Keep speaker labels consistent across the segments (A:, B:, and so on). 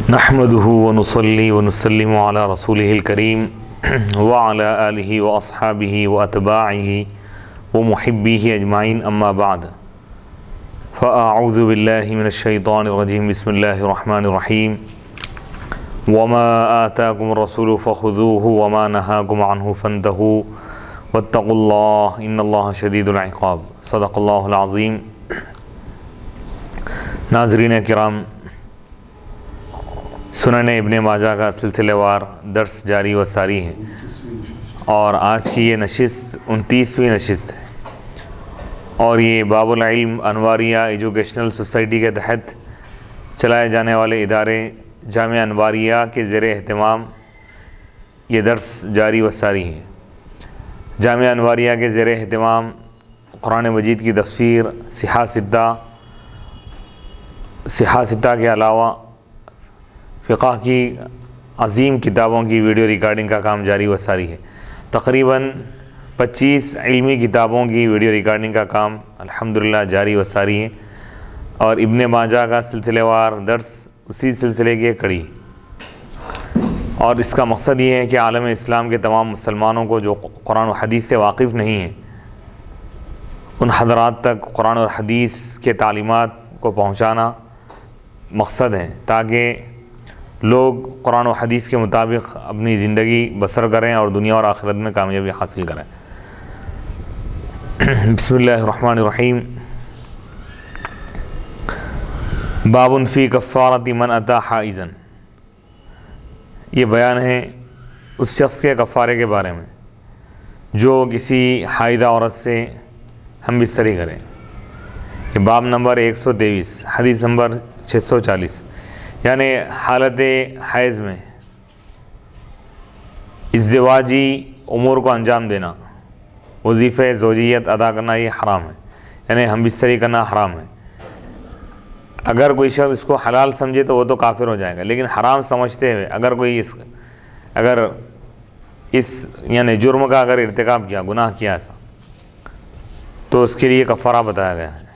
A: نحمده ونصلي ونسلم على رسوله الكريم وعلى آله وأصحابه وأتباعه ومحبيه أجمعين أما بعد فأعوذ بالله من الشيطان الرجيم بسم الله الرحمن الرحيم وما آتاكم الرسول فخذوه وما نهاكم عنه فانتهوا واتقوا الله إن الله شديد العقاب صدق الله العظيم۔ ناظرین کرام، سنن ابن ماجہ کا سلسلہ وار درس جاری و ساری ہے اور آج کی یہ نشست 29ویں نشست ہے اور یہ باب العلم انواریہ ایجوکیشنل سوسائٹی کے تحت چلائے جانے والے ادارے جامعہ انواریہ کے زیر اہتمام یہ درس جاری و ساری ہے۔ جامعہ انواریہ کے زیر اہتمام قرآن مجید کی تفسیر صحاح ستہ کے علاوہ فقہ کی عظیم کتابوں کی ویڈیو ریکارڈنگ کا کام جاری و ساری ہے۔ تقریباً 25 علمی کتابوں کی ویڈیو ریکارڈنگ کا کام الحمدللہ جاری و ساری ہے اور ابن ماجہ کا سلسلہ وار درس اسی سلسلے کی ایک کڑی، اور اس کا مقصد یہ ہے کہ عالم اسلام کے تمام مسلمانوں کو جو قرآن و حدیث سے واقف نہیں ہیں ان حضرات تک قرآن اور حدیث کے تعلیمات کو پہنچانا مقصد ہے، تاکہ لوگ قرآن و حدیث کے مطابق اپنی زندگی بسر کریں اور دنیا اور آخرت میں کامیابی حاصل کریں۔ بسم اللہ الرحمن الرحیم۔ باب فی کفارۃ من اتی حائضا، یہ بیان ہے اس شخص کے کفارے کے بارے میں جو کسی حائضہ عورت سے ہم بستری کرے۔ یہ باب نمبر 123، حدیث نمبر 640، یعنی حالت حیض میں ازدواجی امور کو انجام دینا، وظیفہ زوجیت ادا کرنا یہ حرام ہے، یعنی ہم بستری کرنا حرام ہے۔ اگر کوئی شخص اس کو حلال سمجھے تو وہ تو کافر ہو جائے گا، لیکن حرام سمجھتے ہوئے اگر کوئی اس یعنی جرم کا اگر ارتکاب کیا، گناہ کیا ایسا، تو اس کے لیے کفارہ بتایا گیا ہے۔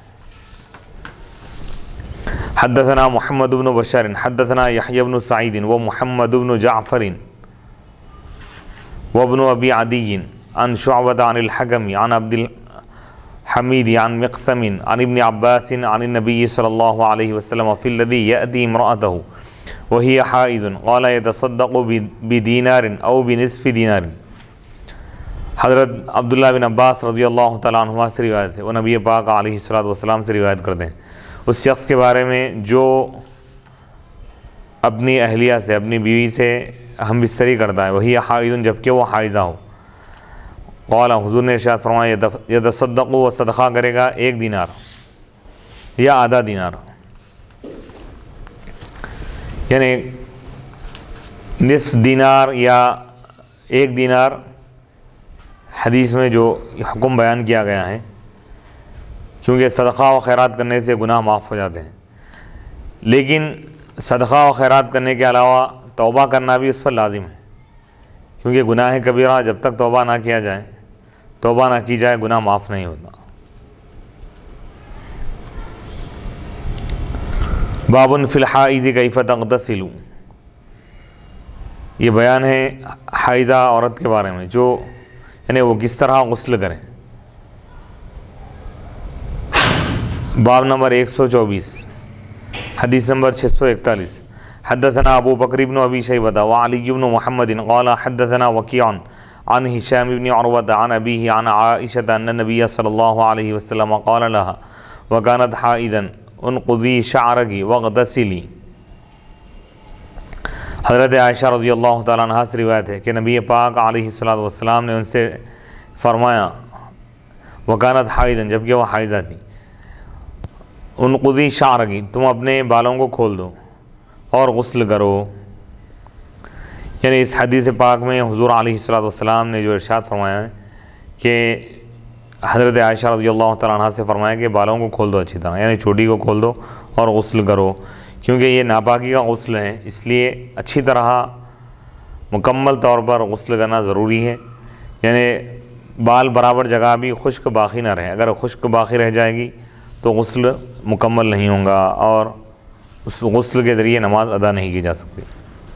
A: حدثنا محمد بن بشار حدثنا یحیی بن سعید ومحمد بن جعفر وابن ابی عدی عن شعبۃ عن الحکم عن عبد الحمید عن مقسم عن ابن عباس عن النبی صلی اللہ علیہ وسلم فی الذی یأتی امرأته وہی حائض قال يتصدق بدینار او بنصف دینار۔ حضرت عبداللہ بن عباس رضی اللہ تعالیٰ عنہما سے روایت ہے، وہ نبی پاک علیہ الصلوۃ سے روایت کرتے ہیں اس شخص کے بارے میں جو اپنی اہلیہ سے، اپنی بیوی سے ہم بستری کرتا ہے، وہی حائض جبکہ وہ حائضہ ہو۔ قال، حضور نے ارشاد فرمایا، یتصدق، وہ صدقہ کرے گا 1 دینار یا آدھا دینار، یعنی نصف دینار یا 1 دینار۔ حدیث میں جو حکم بیان کیا گیا ہے، کیونکہ صدقہ و خیرات کرنے سے گناہ معاف ہو جاتے ہیں، لیکن صدقہ و خیرات کرنے کے علاوہ توبہ کرنا بھی اس پر لازم ہے، کیونکہ گناہ کبیرہ جب تک توبہ نہ کی جائے گناہ معاف نہیں ہوتا۔ باب فی الحائض کیف تغتسل، یہ بیان ہے حائضہ عورت کے بارے میں جو یعنی وہ کس طرح غسل کریں۔ باب نمبر 124، حدیث نمبر 641۔ حدثنا ابو بکر بن ابی شیبہ وعلی بن محمد قال حدثنا وکیع عن ہشام بن عروۃ عن ابیہ عن عائشہ ان النبی صلی اللہ علیہ وسلم قال لها وكانت حائضا انقضی شعرک واغتسلی۔ حضرت عائشہ رضی اللہ تعالیٰ عنہ سے روایت ہے کہ نبی پاک علیہ السلام نے ان سے فرمایا، وكانت حائضا، جبکہ وہ حائضہ تھی، انقضی شعرک، تم اپنے بالوں کو کھول دو اور غسل کرو۔ یعنی اس حدیث پاک میں حضور علیہ السلام نے جو ارشاد فرمایا ہے کہ حضرت عائشہ رضی اللہ تعالیٰ عنہ سے فرمایا کہ بالوں کو کھول دو اچھی طرح، یعنی چوٹی کو کھول دو اور غسل کرو، کیونکہ یہ ناپاکی کا غسل ہے، اس لیے اچھی طرح مکمل طور پر غسل کرنا ضروری ہے۔ یعنی بال برابر جگہ بھی خشک باقی نہ رہے، اگر خشک باقی رہ جائے گی تو غسل مکمل نہیں ہوگا اور اس غسل کے ذریعے نماز ادا نہیں کی جا سکتی۔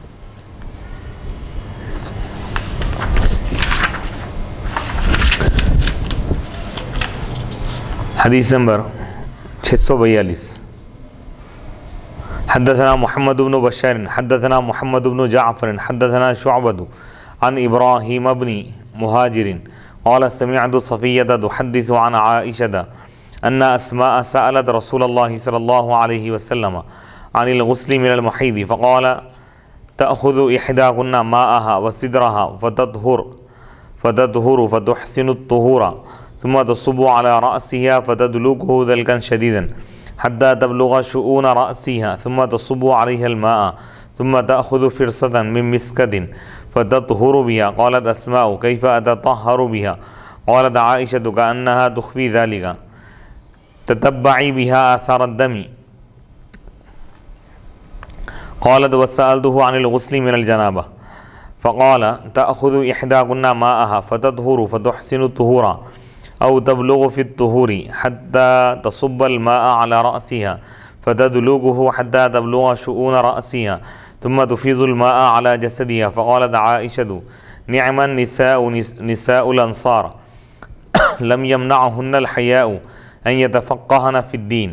A: حدیث نمبر 642۔ حدثنا محمد بن بشار حدثنا محمد بن جعفر حدثنا شعبة عن إبراهيم بن مهاجر قال سمعت صفية تحدث عن عائشة أن أسماء سألت رسول الله صلى الله عليه وسلم عن الغسل من المحيض فقال تأخذ إحداكن ماءها وسدرها فتطهر فتحسن الطهور ثم تصب على رأسها فتدلكه دلكا شديدا حتى تبلغ شؤون رأسها ثم تصب عليها الماء ثم تأخذ فرصة من مسكد فتطهر بها۔ قالت أسماء كيف أتطهر بها؟ قالت عائشة كأنها تخفي ذلك تتبعي بها آثار الدم۔ قالت وسألته عن الغسل من الجنابة فقال تأخذ إحداكن ماءها فتطهر فتحسن الطهور أو تبلغ في الطهور حتى تصب الماء على رأسها فتدلكه حتى تبلغ شؤون رأسها ثم تفيض الماء على جسدها۔ فقالت عائشة نعم النساء نساء الأنصار لم يمنعهن الحياء أن يتفقهن في الدين۔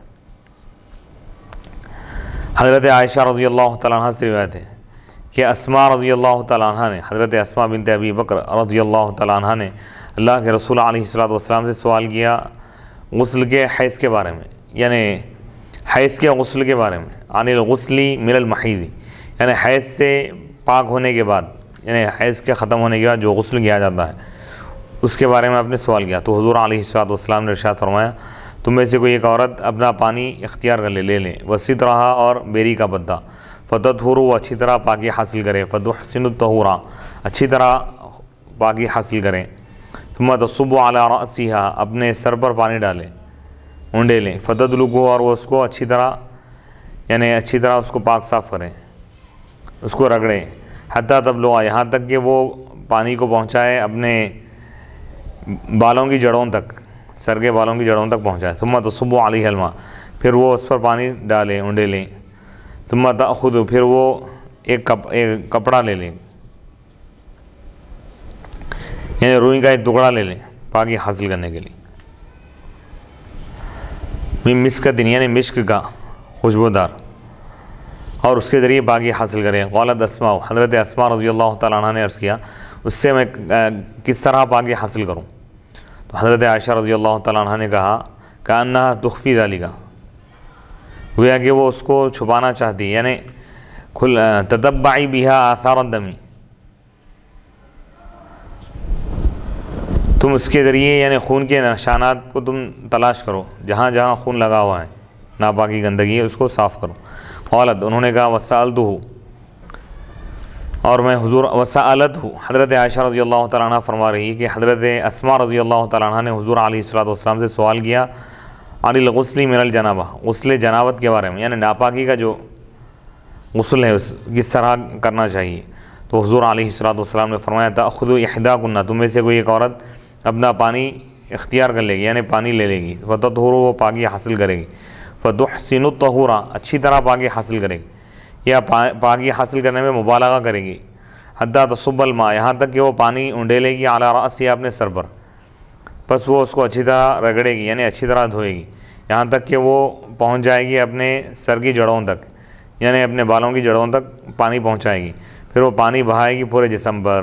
A: حضرت عائشہ رضی اللہ تعالیٰ عنہ سے روایت ہے کہ اسماء رضی اللہ تعالیٰ عنہ نے، حضرت اسماء بنت ابی بکر رضی اللہ تعالیٰ عنہ نے اللہ کے رسول علیہ الصلوۃ سے سوال کیا غسل کے حیض کے بارے میں، یعنی حیض کے غسل کے بارے میں، عن الغسل من المحیض، یعنی حیض سے پاک ہونے کے بعد، یعنی حیض کے ختم ہونے کے بعد جو غسل کیا جاتا ہے اس کے بارے میں آپ نے سوال کیا۔ تو حضور علیہ الصلوۃ نے ارشاد فرمایا تم میں سے کوئی ایک عورت اپنا پانی اختیار کر لے لیں، وسط رہا اور بیری کا پتا، فتطہر وہ اچھی طرح پاکی حاصل کرے، فتحسن الطہور اچھی طرح پاکی حاصل کریں، ثم تصب علی رأسها اپنے سر پر پانی ڈالیں، اونڈے لیں، فتدلکو اور وہ اس کو اچھی طرح یعنی اچھی طرح اس کو پاک صاف کریں، اس کو رگڑیں، حتی تبلغ یہاں تک کہ وہ پانی کو پہنچائے اپنے بالوں کی جڑوں تک، سر کے بالوں کی جڑوں تک پہنچائے، ثم تصب علیہ الماء پھر وہ اس پر پانی ڈالیں، اونڈے لیں، ثم تأخذ پھر وہ ایک کپڑا لے لیں، یعنی روئی کا ایک ٹکڑا لے لیں پاکی حاصل کرنے کے لیے، من مسکۃ یعنی مشک کا خوشبودار، اور اس کے ذریعے پاکی حاصل کریں۔ قالت اسماء حضرت اسماء رضی اللہ تعالیٰ عنہ نے عرض کیا اس سے میں کس طرح پاکی حاصل کروں؟ تو حضرت عائشہ رضی اللہ تعالیٰ عنہ نے کہا کأنہا تخفی ذالک، گویا کہ وہ اس کو چھپانا چاہتی، یعنی تتبعی بہا آثار الدم، تم اس کے ذریعے یعنی خون کے نشانات کو تم تلاش کرو، جہاں جہاں خون لگا ہوا ہے، ناپاکی گندگی ہے، اس کو صاف کرو۔ قالت انہوں نے کہا وسألتہ اور میں حضور وسألتہ، حضرت عائشہ رضی اللہ تعالیٰ عنہ فرما رہی کہ حضرت اسماء رضی اللہ تعالیٰ عنہ نے حضور علیہ الصلوۃ سے سوال کیا عن الغسل من الجنابہ، غسل جنابت کے بارے میں، یعنی ناپاکی کا جو غسل ہے اس کس طرح کرنا چاہیے۔ تو حضور علیہ الصلوۃ نے فرمایا تأخذ احداکن، تم میں سے کوئی ایک عورت اپنا پانی اختیار کر لے گی، یعنی پانی لے لے گی، فتطہر وہ پاکی حاصل کرے گی، فتحسن الطہور اچھی طرح پاکی حاصل کرے گی، یا پاکی حاصل کرنے میں مبالغہ کرے گی، حتی تصب الماء یہاں تک کہ وہ پانی اونڈے گی، علی رأسها اپنے سر پر، پس وہ اس کو اچھی طرح رگڑے گی، یعنی اچھی طرح دھوئے گی، یہاں تک کہ وہ پہنچ جائے گی اپنے سر کی جڑوں تک، یعنی اپنے بالوں کی جڑوں تک پانی پہنچائے گی، پھر وہ پانی بہائے گی پورے جسم پر۔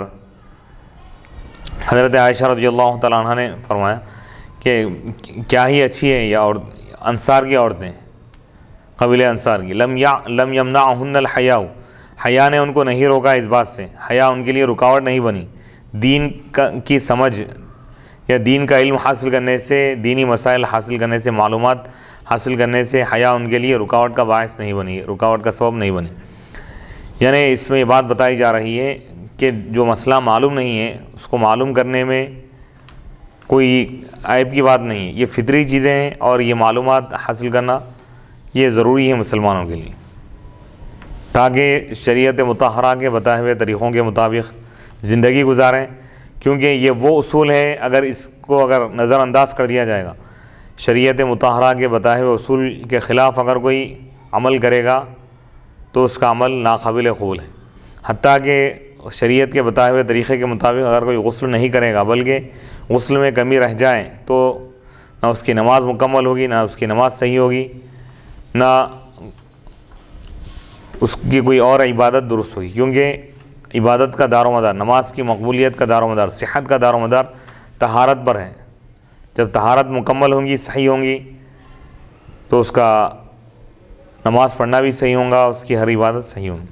A: حضرت عائشہ رضی اللہ تعالیٰ عنہ نے فرمایا کہ کیا ہی اچھی ہے یہ انصار کی عورتیں، قبیلہ انصار کی، لم یمنعہن الحیاء، حیا نے ان کو نہیں روکا اس بات سے، حیا ان کے لیے رکاوٹ نہیں بنی، دین کی سمجھ یا دین کا علم حاصل کرنے سے، دینی مسائل حاصل کرنے سے، معلومات حاصل کرنے سے حیا ان کے لیے رکاوٹ کا باعث نہیں بنی، رکاوٹ کا سبب نہیں بنی۔ یعنی اس میں یہ بات بتائی جا رہی ہے کہ جو مسئلہ معلوم نہیں ہے اس کو معلوم کرنے میں کوئی عیب کی بات نہیں ہے، یہ فطری چیزیں ہیں اور یہ معلومات حاصل کرنا یہ ضروری ہے مسلمانوں کے لیے، تاکہ شریعت مطہرہ کے بتائے ہوئے طریقوں کے مطابق زندگی گزاریں، کیونکہ یہ وہ اصول ہے اگر اس کو اگر نظر انداز کر دیا جائے گا، شریعت مطہرہ کے بتائے ہوئے اصول کے خلاف اگر کوئی عمل کرے گا تو اس کا عمل ناقابل قبول ہے، حتیٰ کہ شریعت کے بتائے ہوئے طریقے کے مطابق اگر کوئی غسل نہیں کرے گا بلکہ غسل میں کمی رہ جائے تو نہ اس کی نماز مکمل ہوگی، نہ اس کی نماز صحیح ہوگی، نہ اس کی کوئی اور عبادت درست ہوگی، کیونکہ عبادت کا دار و مدار، نماز کی مقبولیت کا دار و مدار، صحت کا دار و مدار طہارت پر ہے۔ جب طہارت مکمل ہوں گی، صحیح ہوں گی، تو اس کا نماز پڑھنا بھی صحیح ہوگا، اس کی ہر عبادت صحیح ہوگی۔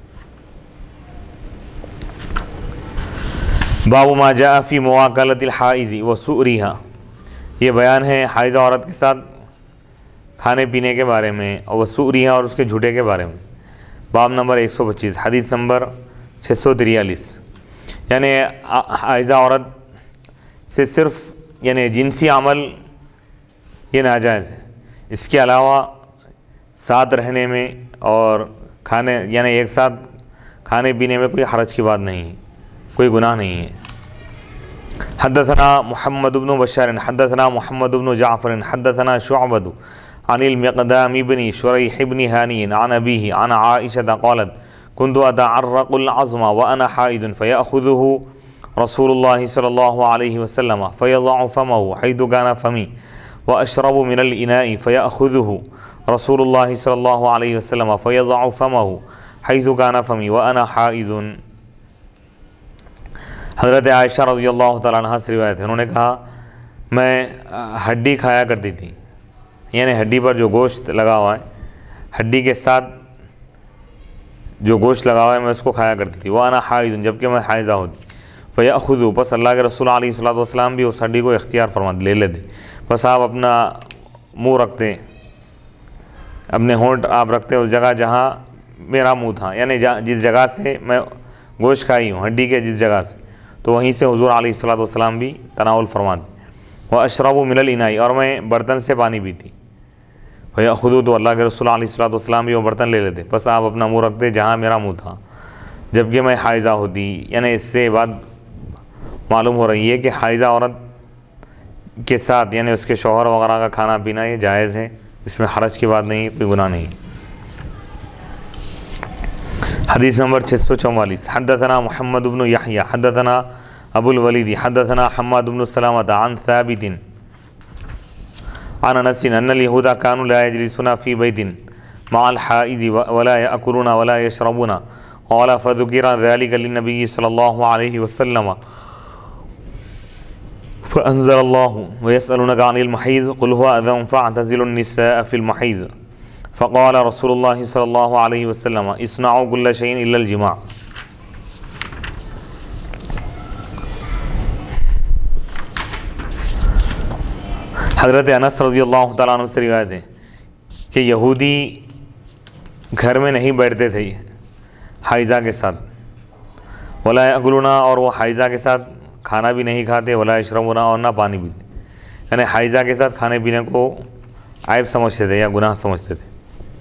A: باب ما جاء فی مواکلۃ الحائض وسؤرها، یہ بیان ہے حائضہ عورت کے ساتھ کھانے پینے کے بارے میں، اور وسؤرها اور اس کے جھوٹے کے بارے میں۔ باب نمبر 125، حدیث نمبر 643، یعنی حائضہ عورت سے صرف یعنی جنسی عمل یہ ناجائز ہے، اس کے علاوہ ساتھ رہنے میں اور کھانے یعنی ایک ساتھ کھانے پینے میں کوئی حرج کی بات نہیں ہے، کوئی گناہ نہیں ہے۔ حدثنا محمد بن بشار حدثنا محمد بن جعفر حدثنا شعبۃ عن المقدام بن شریح بن ہانی عن ابیہ عن عائشہ قالت كنت اتعرق العظم وانا حائض فيأخذه رسول الله صلی اللہ علیہ وسلم فيضع فمه حيث كان فمي واشرب من الاناء فيأخذه رسول اللہ صلی اللہ علیہ وسلم فيضع فمه حيث كان فمي وانا حائض۔ حضرت عائشہ رضی اللہ تعالیٰ عنہ سے روایت ہے، انہوں نے کہا میں ہڈی کھایا کرتی تھی، یعنی ہڈی پر جو گوشت لگا ہوا ہے، ہڈی کے ساتھ جو گوشت لگا ہوا ہے میں اس کو کھایا کرتی تھی، وَأَنَا حَائِضٌ جبکہ میں حائضہ ہوتی، فَيَأْخُذُ پس اللہ کے رسول علیہ الصلوۃ والسلام بھی اس ہڈی کو اختیار فرماتے، لے لیتے، بس آپ اپنا منہ رکھتے، اپنے ہونٹ آپ رکھتے اس جگہ جہاں میرا منہ تھا، یعنی جس جگہ سے میں گوشت کھائی ہوں ہڈی کے جس جگہ سے، تو وہیں سے حضور علیہ الصلوۃ والسلام بھی تناول فرماتے۔ وَأَشْرَبُ مِنَ الْإِنَاءِ اور میں برتن سے پانی پیتی، فَيَأْخُذُ تو اللہ کے رسول علیہ الصلوۃ والسلام بھی وہ برتن لے لیتے، بس آپ اپنا منہ رکھتے جہاں میرا منہ تھا، جبکہ میں حائضہ ہوتی، یعنی اس سے بات معلوم ہو رہی ہے کہ حائضہ عورت کے ساتھ یعنی اس کے شوہر وغیرہ کا کھانا پینا یہ جائز ہے، اس میں حرج کی بات نہیں، کوئی گناہ نہیں۔ حدیث نمبر 644، حدثنا محمد بن یحییٰ حدثنا ابو الولید حدثنا حماد بن سلامۃ عن ثابت عن انس ان اليهود كانوا لا يجلسون في بيت مع الحائض ولا يأكلون ولا يشربون، قال فذكر ذلك للنبي صلى الله عليه وسلم فأنزل الله ويسألونك عن المحيض قل هو أذى فاعتزلوا النساء في المحيض، فقال رسول الله صلى الله عليه وسلم اصنعوا كل شيء إلا الجماع۔ حضرت انس رضی اللہ تعالیٰ عنہ سے روایت ہے کہ یہودی گھر میں نہیں بیٹھتے تھے حائضہ کے ساتھ، ولا یأکلون اور وہ حائضہ کے ساتھ کھانا بھی نہیں کھاتے، ولا یشربون اور نہ پانی پیتے، یعنی حائضہ کے ساتھ کھانے پینے کو عیب سمجھتے تھے یا گناہ سمجھتے تھے۔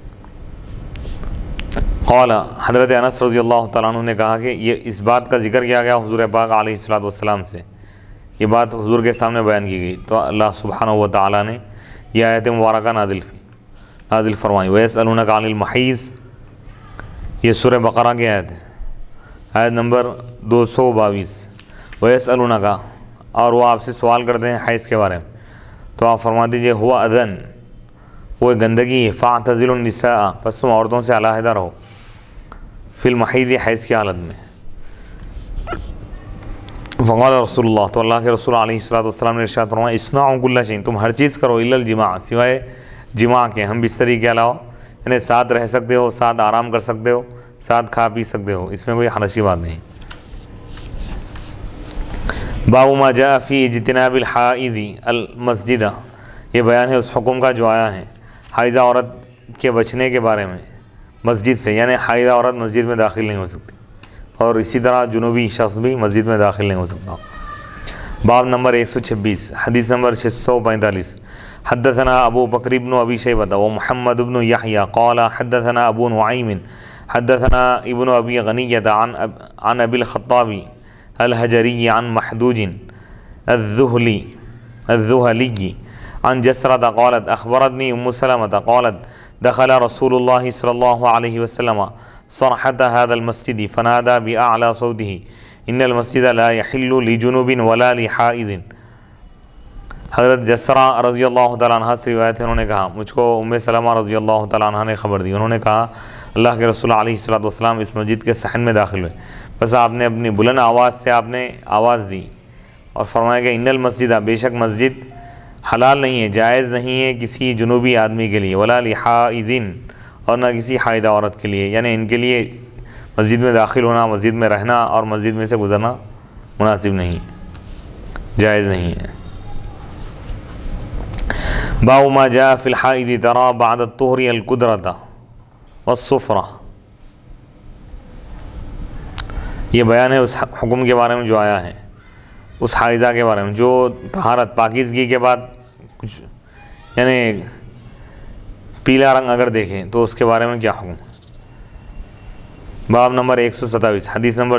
A: قال حضرت انس رضی اللہ تعالیٰ عنہ نے کہا کہ یہ اس بات کا ذکر کیا گیا حضور پاک علیہ الصلوۃ والسلام سے، یہ بات حضور کے سامنے بیان کی گئی تو اللہ سبحانہ و تعالیٰ نے یہ آیت مبارکہ نازل فرمائی۔ وَيَسْأَلُونَكَ عَنِ الْمَحِيضِ، یہ سورہ بقرہ کی آیت ہے، آیت نمبر 222۔ وَيَسْأَلُونَكَ اور وہ آپ سے سوال کرتے ہیں حیض کے بارے میں، تو آپ فرما دیجئے ہوا اذن، وہ گندگی ہے، فَاعْتَزِلُوا النِّسَاءَ پس تم عورتوں سے علیحدہ رہو، فی المحیض حیض کی حالت میں۔ فقال رسول اللہ تو اللہ کے رسول علیہ الصلوۃ والسلام نے ارشاد فرمایا اصنعوا کل شیء تم ہر چیز کرو الا الجماع سوائے جماع کے، ہم بستری کے علاوہ، یعنی ساتھ رہ سکتے ہو، ساتھ آرام کر سکتے ہو، ساتھ کھا پی سکتے ہو، اس میں کوئی حرج کی بات نہیں۔ باب ما جاء فی اجتناب الحائض المسجد، یہ بیان ہے اس حکم کا جو آیا ہے حائضہ عورت کے بچنے کے بارے میں مسجد سے، یعنی حائضہ عورت مسجد میں داخل نہیں ہو سکتی، اور اسی طرح جنوبی شخص بھی مسجد میں داخل نہیں ہو سکتا۔ باب نمبر 126، حدیث نمبر 645، حدثنا ابو بکر بن ابی شیبۃ و محمد بن یحییٰ قال حدثنا ابو نعیم حدثنا ابن ابی غنیۃ عن ابی الخطاب الحجری عن محدوج الذہلی عن جسرۃ قالت اخبرتنی ام سلمۃ قالت دخل رسول اللہ صلی اللہ علیہ وسلم صرحۃ هذا المسجد فنادى بأعلى صوته ان المسجد لا يحل لجنوب ولا لحائض۔ حضرت جسرہ رضی اللہ تعالیٰ عنہ سے روایت ہے، انہوں نے کہا مجھ کو ام سلمہ رضی اللہ تعالیٰ عنہ نے خبر دی، انہوں نے کہا اللہ کے رسول علیہ الصلوۃ والسلام اس مسجد کے صحن میں داخل ہوئے، بس آپ نے اپنی بلند آواز سے آپ نے آواز دی اور فرمایا کہ ان المسجد، بے شک مسجد حلال نہیں ہے، جائز نہیں ہے کسی جنوبی آدمی کے لیے، ولا لحائض، اور نہ کسی حائضہ عورت کے لیے، یعنی ان کے لیے مسجد میں داخل ہونا، مسجد میں رہنا اور مسجد میں سے گزرنا مناسب نہیں ہے، جائز نہیں ہے۔ باب ما جاء فی الحائض ترى بعد الطہر القدرۃ والصفرہ، یہ بیان ہے اس حکم کے بارے میں جو آیا ہے، اس حائضہ کے بارے میں جو طہارت پاکیزگی کے بعد کچھ یعنی پیلا رنگ اگر دیکھیں تو اس کے بارے میں کیا حکم۔ باب نمبر 127، حدیث نمبر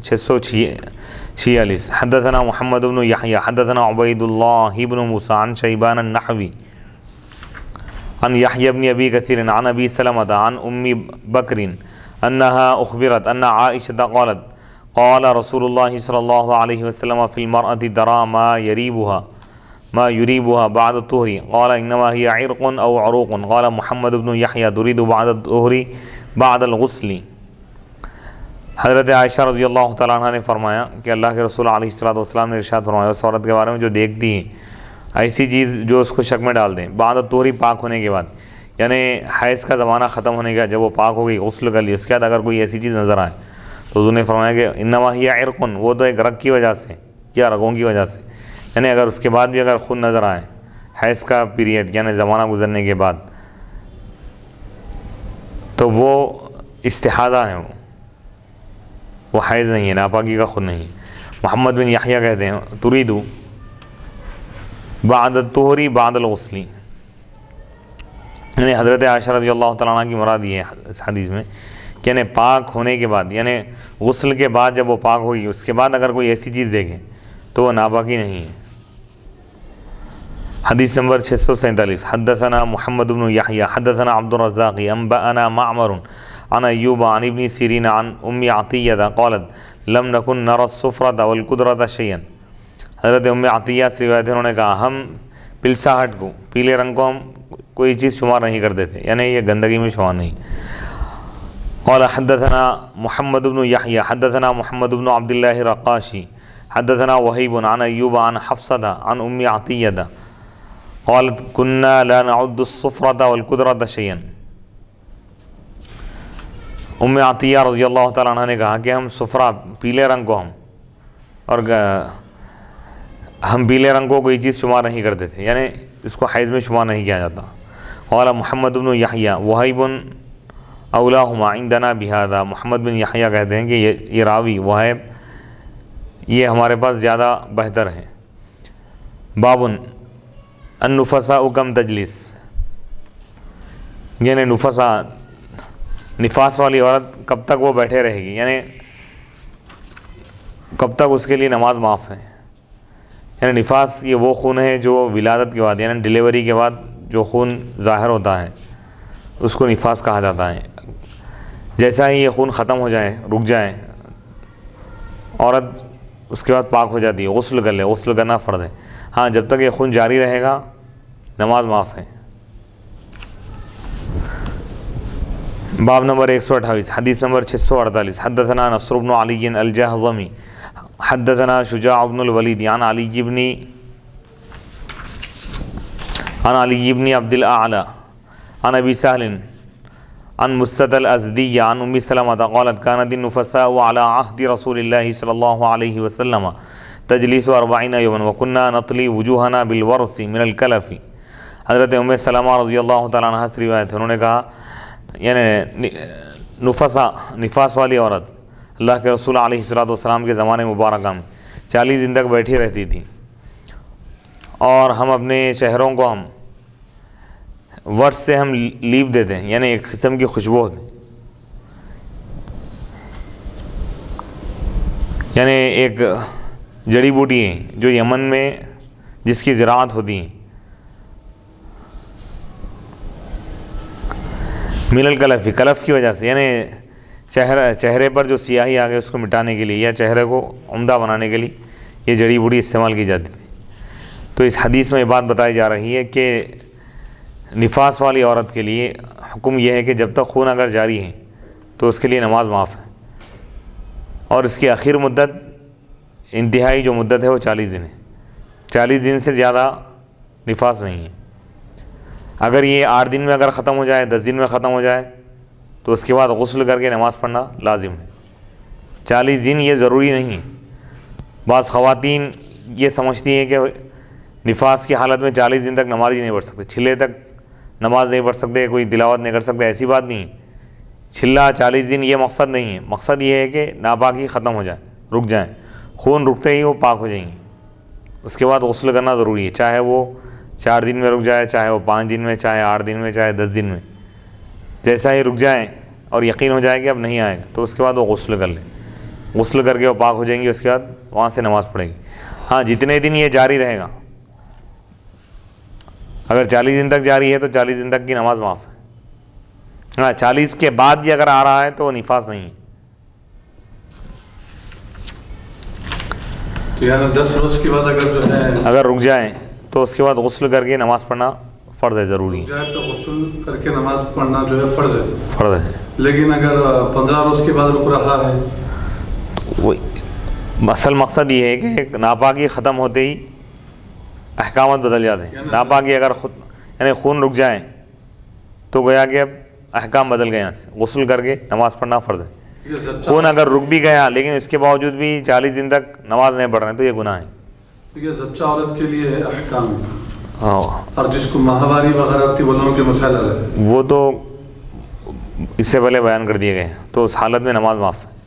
A: 646، حدثنا محمد بن یحیی حدثنا عبید اللہ بن موسیٰ عن شیبان النحوی عن یحیی بن ابی کثیر عن ابی سلمۃ عن ام بکر انہا اخبرت ان عائشہ قالت قال رسول اللہ صلی اللہ علیہ وسلم فی المرأة ترى ما يريبها بعد الطهر قال انما هي عرق او عروق قال محمد بن یحیی تريد بعد الطهر بعد الغسل۔ حضرت عائشہ رضی اللہ تعالیٰ عنہ نے فرمایا کہ اللہ کے رسول علیہ الصلوۃ والسلام نے ارشاد فرمایا اس عورت کے بارے میں جو دیکھتی ہے ایسی چیز جو اس کو شک میں ڈال دیں، بعد الطہر پاک ہونے کے بعد، یعنی حیض کا زمانہ ختم ہونے کا جب وہ پاک ہو گئی، غسل کر لی، اس کے بعد اگر کوئی ایسی چیز نظر آئے تو حضور نے فرمایا کہ انما ہی عرق، وہ تو ایک رگ کی وجہ سے یا رگوں کی وجہ سے، یعنی اگر اس کے بعد بھی اگر خون نظر آئے حیض کا پیریڈ یعنی زمانہ گزرنے کے بعد تو وہ استحاضہ ہے، وہ حیض نہیں ہے، ناپاکی کا خون نہیں۔ محمد بن یحییٰ کہتے ہیں تریدو بعد الطہر بعد الغسل، یعنی حضرت عائشہ رضی اللہ تعالیٰ عنہ کی مراد یہ ہے اس حدیث میں کہ یعنی پاک ہونے کے بعد، یعنی غسل کے بعد جب وہ پاک ہوگی اس کے بعد اگر کوئی ایسی چیز دیکھیں تو وہ ناپاکی نہیں ہے۔ حدیث نمبر 647، حدثنا محمد بن یحییٰ حدثنا عبد الرزاق انبأنا معمر عن ایوب عن ابن سیرین عن ام عطیہ قالت لم نکن نرى الصفرۃ والقدرۃ شیئا۔ حضرت ام عطیہ سے روایت ہے، انہوں نے کہا ہم پلساہٹ کو، پیلے رنگ کو ہم کوئی چیز شمار نہیں کرتے تھے، یعنی یہ گندگی میں شمار نہیں۔ قال حدثنا محمد بن یحییٰ حدثنا محمد بن عبد اللہ الرقاشی حدثنا وہیب عن ایوب عن حفصہ عن ام عطیہ قالت كنا لا نعد الصفرۃ والقدرۃ شیئا۔ ام عطیہ رضی اللہ تعالیٰ عنہ نے کہا کہ ہم صفرہ پیلے رنگ کو ہم پیلے رنگ کو کوئی چیز شمار نہیں کرتے تھے، یعنی اس کو حیض میں شمار نہیں کیا جاتا۔ قال محمد بن یحییٰ وہیب اولاہما عندنا بہذا، محمد بن یحییٰ کہتے ہیں کہ یہ راوی وہیب یہ ہمارے پاس زیادہ بہتر ہے۔ باب النفساء کم تجلس، یعنی نفاس والی عورت کب تک وہ بیٹھے رہے گی، یعنی کب تک اس کے لیے نماز معاف ہے۔ یعنی نفاس یہ وہ خون ہے جو ولادت کے بعد یعنی ڈیلیوری کے بعد جو خون ظاہر ہوتا ہے اس کو نفاس کہا جاتا ہے۔ جیسا ہی یہ خون ختم ہو جائے، رک جائے، عورت اس کے بعد پاک ہو جاتی ہے، غسل کر لے، غسل کرنا فرض ہے۔ ہاں جب تک یہ خون جاری رہے گا نماز معاف ہے۔ باب نمبر 128، حدیث نمبر 648، حدثنا نصر بن علی الجہضمی حدثنا شجاع بن الولید عن علی بن عبد الاعلی عن ابی سہل عن مسد الازدی عن ام سلمہ قالت كانت النفساء على عهد رسول اللہ صلی اللہ علیہ وسلم تجلس 40 یوما وكنا نطلی وجوہنا بالورس من الکلف۔ حضرت ام سلمہ رضی اللہ تعالیٰ عنہ سے روایت ہے، انہوں نے کہا یعنی نفاس والی عورت اللہ کے رسول علیہ الصلوۃ والسلام کے زمانے مبارکہ میں 40 دن تک بیٹھی رہتی تھی، اور ہم اپنے چہروں کو ہم ورس سے ہم لیپ دیتے ہیں، یعنی ایک قسم کی خوشبو ہوتی، یعنی ایک جڑی بوٹی ہے جو یمن میں جس کی زراعت ہوتی ہے، من الکلف، کلف کی وجہ سے، یعنی چہرے پر جو سیاہی آ گئی اس کو مٹانے کے لیے یا چہرے کو عمدہ بنانے کے لیے یہ جڑی بوٹی استعمال کی جاتی تھی۔ تو اس حدیث میں یہ بات بتائی جا رہی ہے کہ نفاس والی عورت کے لیے حکم یہ ہے کہ جب تک خون اگر جاری ہے تو اس کے لیے نماز معاف ہے، اور اس کی آخر مدت، انتہائی جو مدت ہے وہ 40 دن ہے۔ 40 دن سے زیادہ نفاس نہیں ہے۔ اگر یہ 8 دن میں اگر ختم ہو جائے، 10 دن میں ختم ہو جائے تو اس کے بعد غسل کر کے نماز پڑھنا لازم ہے۔ 40 دن یہ ضروری نہیں ہے۔ بعض خواتین یہ سمجھتی ہیں کہ نفاس کی حالت میں 40 دن تک نماز ہی نہیں پڑھ سکتے، چھلے تک نماز نہیں پڑھ سکتے، کوئی تلاوت نہیں کر سکتے، ایسی بات نہیں ہے۔ چھلا 40 دن یہ مقصد نہیں ہے، مقصد یہ ہے کہ ناپاکی ختم ہو جائے، رک جائیں، خون رکتے ہی وہ پاک ہو جائیں گے۔ اس کے بعد غسل کرنا ضروری ہے، چاہے وہ 4 دن میں رک جائے، چاہے وہ 5 دن میں، چاہے 8 دن میں، چاہے 10 دن میں۔ جیسا ہی رک جائیں اور یقین ہو جائے کہ اب نہیں آئے گا تو اس کے بعد وہ غسل کر لیں، غسل کر کے وہ پاک ہو جائیں گی، اس کے بعد وہاں سے نماز پڑھے گی۔ ہاں، جتنے دن یہ جاری رہے گا، اگر 40 دن تک جاری ہے تو 40 دن تک کی نماز معاف ہے۔ ہاں، 40 کے بعد بھی اگر آ رہا ہے تو وہ نفاس نہیں ہے۔
B: یعنی 10 روز کے بعد اگر جو ہے
A: اگر رک جائیں تو اس کے بعد غسل کر کے نماز پڑھنا فرض ہے، ضروری ہے۔
B: جائے تو غسل کر کے نماز پڑھنا جو ہے فرض ہے،
A: فرض ہے۔
B: لیکن اگر 15 روز کے بعد رک رہا ہے،
A: وہ اصل مقصد یہ ہے کہ ناپاکی ختم ہوتے ہی احکامات بدل جاتے ہیں۔ ناپاکی اگر یعنی خون رک جائیں تو گویا کہ اب احکام بدل گئے، یہاں سے غسل کر کے نماز پڑھنا فرض ہے۔ خون اگر رک بھی گیا لیکن اس کے باوجود بھی 40 دن تک نماز نہیں پڑھ رہے ہیں تو یہ گناہ ہے۔
B: یہ زچہ عورت کے لیے احکام ہے،
A: ہاں،
B: اور جس کو ماہواری وغیرہ تھی وہ لوگوں کے مسائل ہے،
A: وہ تو اس سے پہلے بیان کر دیے گئے ہیں، تو اس حالت میں نماز معاف ہے۔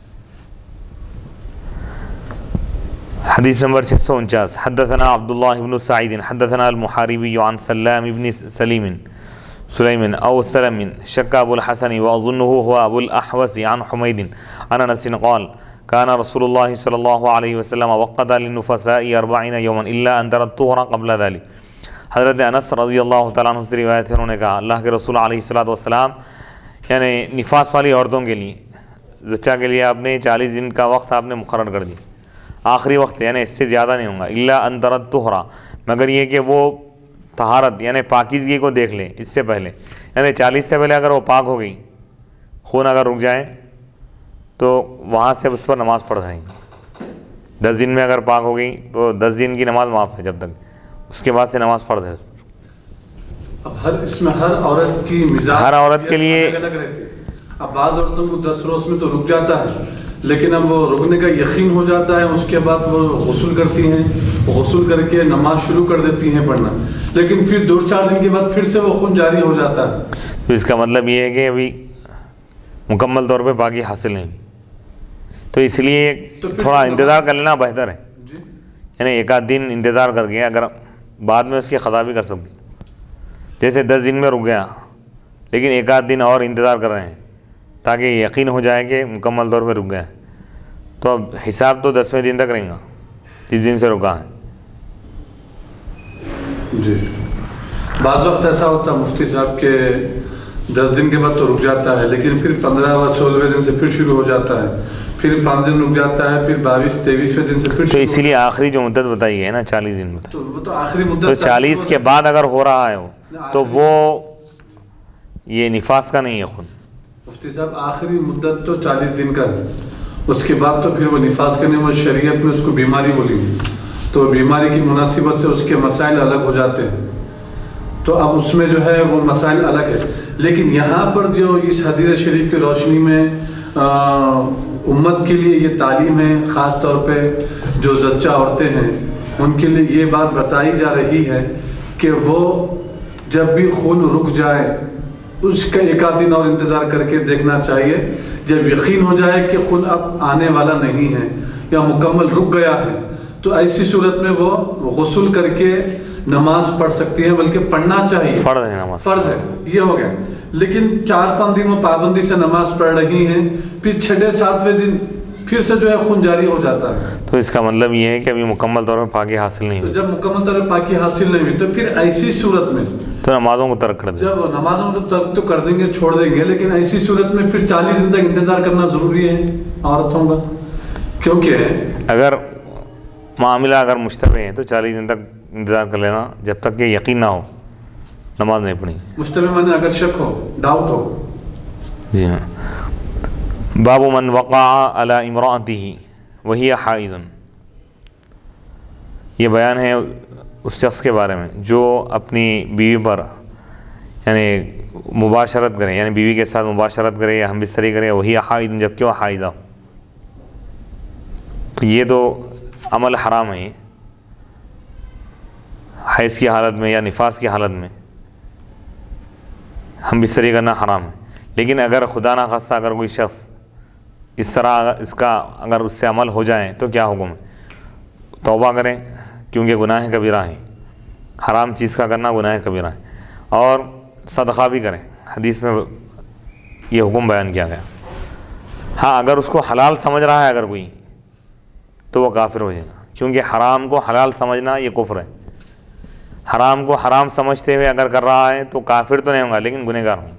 A: حدیث نمبر 649، حدثنا عبداللہ بن سعید حدثنا المحاربی عن سلام بن سلیم او سلم شک ابو الحسن واظنه هو ابو الاحوص عن حمید عن انس قال كان رسول الله صلی اللہ علیہ وسلم وقت للنفساء 40 يوما الا ان ترى الطهر قبل ذلك۔ حضرت انس رضی اللہ تعالیٰ عنہ سے روایت ہے، انہوں نے کہا اللہ کے رسول علیہ السلام یعنی نفاس والی عورتوں کے لیے، زچہ کے لیے آپ نے 40 دن کا وقت آپ نے مقرر کر دیا، آخری وقت، یعنی اس سے زیادہ نہیں ہوگا۔ الا ان ترى الطهر، مگر یہ کہ وہ طہارت یعنی پاکیزگی کو دیکھ لیں اس سے پہلے، یعنی 40 سے پہلے اگر وہ پاک ہو گئی، خون اگر رک جائے تو وہاں سے اس پر نماز پڑھ جائیں گی۔ 10 دن میں اگر پاک ہو گئی تو 10 دن کی نماز معاف ہے جب تک، اس کے بعد سے نماز فرض ہے اس پر۔
B: اب اس میں ہر عورت کی مزاج
A: ہر عورت کے لیے
B: الگ الگ رہتی ہے۔ اب بعض عورتوں کو 10 روز میں تو رک جاتا ہے، لیکن اب وہ رکنے کا یقین ہو جاتا ہے، اس کے بعد وہ غسل کرتی ہیں، غسل کر کے نماز شروع کر دیتی ہیں پڑھنا، لیکن پھر 2-4 دن کے بعد پھر سے وہ خون جاری ہو جاتا ہے۔
A: تو اس کا مطلب یہ ہے کہ ابھی مکمل طور پہ پاکی حاصل نہیں، تو اس لیے تھوڑا انتظار کر لینا بہتر ہے۔ یعنی 1 آدھ دن انتظار کر کے اگر بعد میں اس کی قضا بھی کر سکتی، جیسے 10 دن میں رک گیا لیکن 1 آدھ دن اور انتظار کر رہے ہیں تاکہ یقین ہو جائے کہ مکمل طور پہ رک گیا ہے، تو اب حساب تو 10ویں دن تک رہیں گا جس دن سے رکا ہے۔
B: جی، بعض وقت ایسا ہوتا ہے مفتی صاحب کہ 10 دن کے بعد تو رک جاتا ہے، لیکن پھر 15 و 16ویں دن سے پھر شروع ہو جاتا ہے، پھر 5 دن رک جاتا ہے، پھر 22-23ویں دن سے پھر
A: تو اسی لیے آخری جو مدت بتائی ہے نا 40 دن بتائی،
B: تو وہ تو آخری مدت،
A: تو 40 کے بعد اگر ہو رہا ہے وہ تو وہ یہ نفاس کا نہیں ہے خود۔
B: مفتی صاحب آخری مدت تو 40 دن کا ہے، اس کے بعد تو پھر وہ نفاس کرنے، وہ شریعت میں اس کو بیماری بولی ہے، تو بیماری کی مناسبت سے اس کے مسائل الگ ہو جاتے ہیں، تو اب اس میں جو ہے وہ مسائل الگ ہے۔ لیکن یہاں پر جو اس حدیث شریف کی روشنی میں امت کے لیے یہ تعلیم ہے، خاص طور پہ جو زچہ عورتیں ہیں ان کے لیے یہ بات بتائی جا رہی ہے کہ وہ جب بھی خون رک جائے اس کا 1 آدھ دن اور انتظار کر کے دیکھنا چاہیے، جب یقین ہو جائے کہ خون اب آنے والا نہیں ہے یا مکمل رک گیا ہے تو ایسی صورت میں وہ غسل کر کے نماز پڑھ سکتی ہیں، بلکہ پڑھنا چاہیے،
A: فرض ہے نماز،
B: فرض ہے، یہ ہو گیا۔ لیکن 4-5 دن وہ پابندی سے نماز پڑھ رہی ہیں، پھر 6-7ویں دن پھر سے جو ہے خون جاری ہو جاتا ہے.
A: تو اس کا مطلب یہ ہے کہ ابھی مکمل طور پر پاکی حاصل نہیں
B: تو
A: ہوئی.
B: جب مکمل طور پر پاکی حاصل نہیں ہوئی تو پھر ایسی صورت میں
A: تو نمازوں کو ترک کر دیں.
B: جب نمازوں کو ترک تو کر دیں گے، چھوڑ دیں گے، لیکن ایسی صورت میں پھر 40 دن تک انتظار کرنا ضروری ہے عورتوں کا. کیونکہ
A: اگر معاملہ اگر مشتبہ ہے تو 40 دن تک انتظار کر لینا جب تک کہ یقین نہ ہو نماز نہیں پڑھیں.
B: مشتبہ معنی اگر شک ہو، ڈاؤٹ ہو.
A: جی ہاں. باب من وقع علی امرأته وہی حائض. یہ بیان ہے اس شخص کے بارے میں جو اپنی بیوی پر یعنی مباشرت کرے، یعنی بیوی کے ساتھ مباشرت کرے یا ہم بستری کرے وہی حائض جبکہ وہ حائضہ. تو یہ تو عمل حرام ہے. حیض کی حالت میں یا نفاس کی حالت میں ہم بستری کرنا حرام ہے. لیکن اگر خدا نخواستہ اگر کوئی شخص اس طرح اس کا اگر اس سے عمل ہو جائے تو کیا حکم ہے؟ توبہ کریں کیونکہ گناہ کبیرہ ہے. حرام چیز کا کرنا گناہ کبیرہ ہے. اور صدقہ بھی کریں، حدیث میں یہ حکم بیان کیا گیا. ہاں اگر اس کو حلال سمجھ رہا ہے اگر کوئی تو وہ کافر ہو جائے گا، کیونکہ حرام کو حلال سمجھنا یہ کفر ہے. حرام کو حرام سمجھتے ہوئے اگر کر رہا ہے تو کافر تو نہیں ہوگا لیکن گنہگار ہوگا.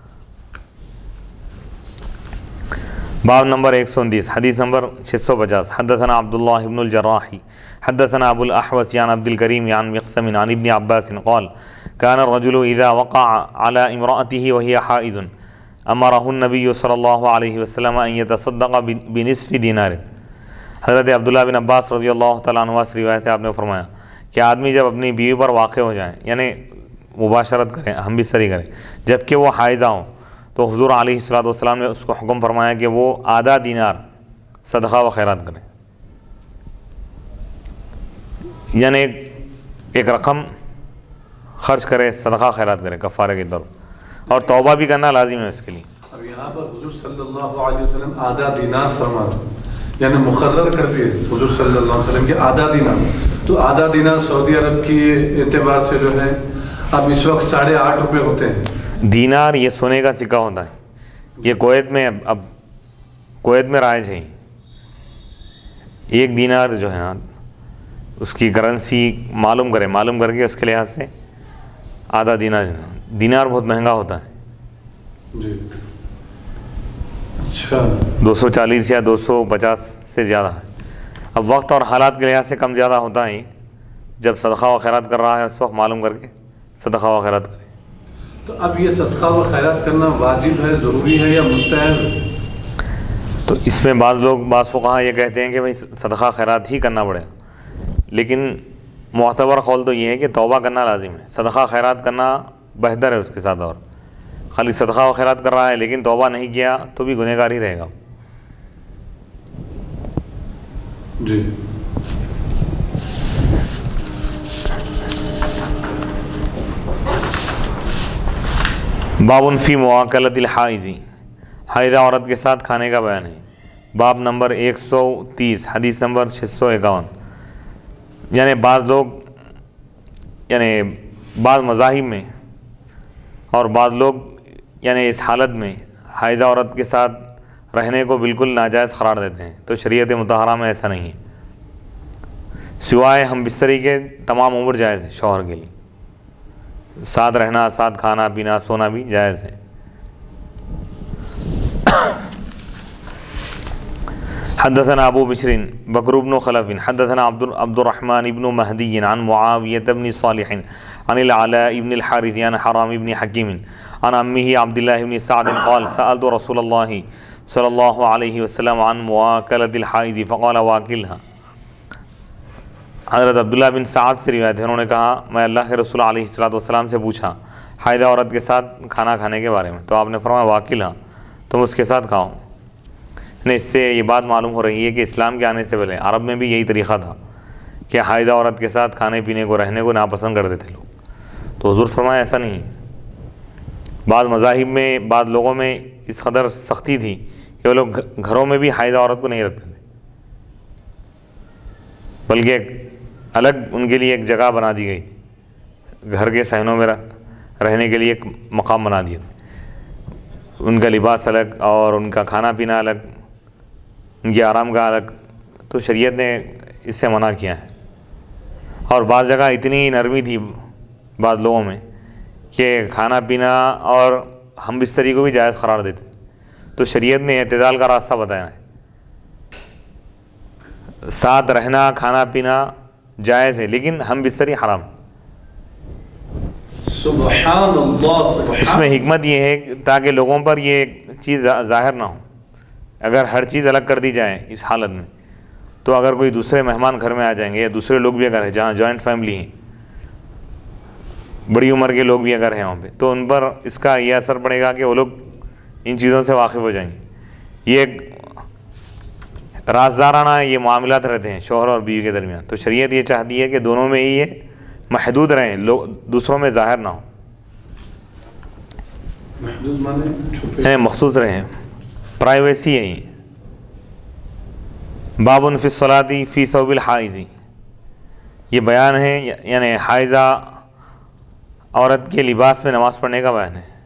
A: باب نمبر 129 حدیث نمبر 650. حدثنا عبداللہ بن الجراح حدثنا ابو الاحوص عن عبد الكريم عن مقسم عن ابن عباس قال كان الرجل اذا وقع على امرأته وهي حائض امره النبي صلی اللہ علیہ وسلم ان يتصدق بنصف دینار. حضرت عبداللہ بن عباس رضی اللہ تعالیٰ عنہ سے روایت ہے، آپ نے فرمایا کہ آدمی جب اپنی بیوی پر واقع ہو جائیں یعنی مباشرت کریں، ہم بستری کریں جبکہ وہ حائضہ ہوں، تو حضور علیہ السلام نے اس کو حکم فرمایا کہ وہ آدھا دینار صدقہ و خیرات کریں. یعنی ایک رقم خرچ کرے، صدقہ خیرات کرے کفارے کے طور پر، اور توبہ بھی کرنا لازم ہے اس کے لیے.
B: اب یہاں پر حضور صلی اللہ علیہ وسلم آدھا دینار فرما یعنی مقرر کر دیے حضور صلی اللہ علیہ وسلم کہ آدھا دینار. تو آدھا دینار سعودی عرب کی اعتبار سے جو ہے اب اس وقت 8.5 روپے ہوتے ہیں.
A: دینار یہ سونے کا سکہ ہوتا ہے. یہ کویت میں اب کویت میں رائج ہے. ایک دینار جو ہے نا اس کی کرنسی معلوم کر کے اس کے لحاظ سے آدھا دینار بہت مہنگا ہوتا ہے.
B: جی اچھا
A: 240 یا 250 سے زیادہ ہے. اب وقت اور حالات کے لحاظ سے کم زیادہ ہوتا ہے. جب صدقہ و خیرات کر رہا ہے اس وقت معلوم کر کے صدقہ و خیرات کرے.
B: تو اب یہ صدقہ و خیرات کرنا واجب ہے، ضروری ہے یا مستحب ہے؟
A: تو اس میں بعض فقہا یہ کہتے ہیں کہ بھئی صدقہ خیرات ہی کرنا پڑے گا، لیکن معتبر قول تو یہ ہے کہ توبہ کرنا لازم ہے. صدقہ خیرات کرنا بہتر ہے اس کے ساتھ. اور خالی صدقہ و خیرات کر رہا ہے لیکن توبہ نہیں کیا تو بھی گنہگار ہی رہے گا.
B: جی
A: باب فی مواکلۃ الحائض. حائضہ عورت کے ساتھ کھانے کا بیان ہے. باب نمبر 130 حدیث نمبر 651. یعنی بعض مذاہب میں اور بعض لوگ یعنی اس حالت میں حائضہ عورت کے ساتھ رہنے کو بالکل ناجائز قرار دیتے ہیں. تو شریعت مطہرہ میں ایسا نہیں ہے. سوائے ہم بستری کے تمام عمر جائز ہے. شوہر کے لیے ساتھ رہنا، ساتھ کھانا پینا سونا بھی جائز ہے. حدثنا ابو بشر بکر بن خلف حدثنا عبد الرحمن بن مہدی عن معاویہ بن صالح عن العلاء بن الحارث عن حرام بن حکیم عن عمه عبد الله بن سعد قال سألت رسول الله صلی اللہ علیہ وسلم عن مواکلۃ الحائض فقال واکلها. حضرت عبداللہ بن سعد سے روایت ہے، انہوں نے کہا میں اللہ کے رسول علیہ السلام سے پوچھا حائضہ عورت کے ساتھ کھانا کھانے کے بارے میں، تو آپ نے فرمایا واکلها، تم اس کے ساتھ کھاؤ. اس سے یہ بات معلوم ہو رہی ہے کہ اسلام کے آنے سے پہلے عرب میں بھی یہی طریقہ تھا کہ حائضہ عورت کے ساتھ کھانے پینے کو رہنے کو ناپسند کرتے تھے لوگ. تو حضور فرمایا ایسا نہیں ہے. بعض مذاہب میں بعض لوگوں میں اس قدر سختی تھی کہ وہ لوگ گھروں میں بھی حائضہ عورت کو نہیں رکھتے تھے، بلکہ ایک الگ ان کے لیے ایک جگہ بنا دی گئی. گھر کے صحنوں میں رہنے کے لیے ایک مقام بنا دیا. ان کا لباس الگ اور ان کا کھانا پینا الگ، ان کی آرام کا الگ، تو شریعت نے اس سے منع کیا ہے۔ اور بعض جگہ اتنی نرمی تھی بعض لوگوں میں کہ کھانا پینا اور ہم بستری کو بھی جائز قرار دیتے، تو شریعت نے اعتدال کا راستہ بتایا ہے۔ ساتھ رہنا کھانا پینا جائز ہے لیکن ہم بستری حرام۔
B: سبحان اللہ سبحان۔
A: اس میں حکمت یہ ہے تاکہ لوگوں پر یہ چیز ظاہر نہ ہو۔ اگر ہر چیز الگ کر دی جائے اس حالت میں، تو اگر کوئی دوسرے مہمان گھر میں آ جائیں گے یا دوسرے لوگ بھی اگر ہیں جہاں جوائنٹ فیملی ہیں، بڑی عمر کے لوگ بھی اگر ہیں وہاں پہ، تو ان پر اس کا یہ اثر پڑے گا کہ وہ لوگ ان چیزوں سے واقف ہو جائیں گے۔ یہ ایک رازدارانہ یہ معاملات رہتے ہیں شوہر اور بیوی کے درمیان، تو شریعت یہ چاہتی ہے کہ دونوں میں ہی یہ محدود رہیں، لوگ دوسروں میں ظاہر نہ ہو،
B: محدود مانے چھپے،
A: مخصوص رہیں، پرائیویسی ہے۔ یہ باب فی الصلاۃ فی ثوب الحائض، یہ بیان ہے یعنی حائضہ عورت کے لباس میں نماز پڑھنے کا بیان ہے۔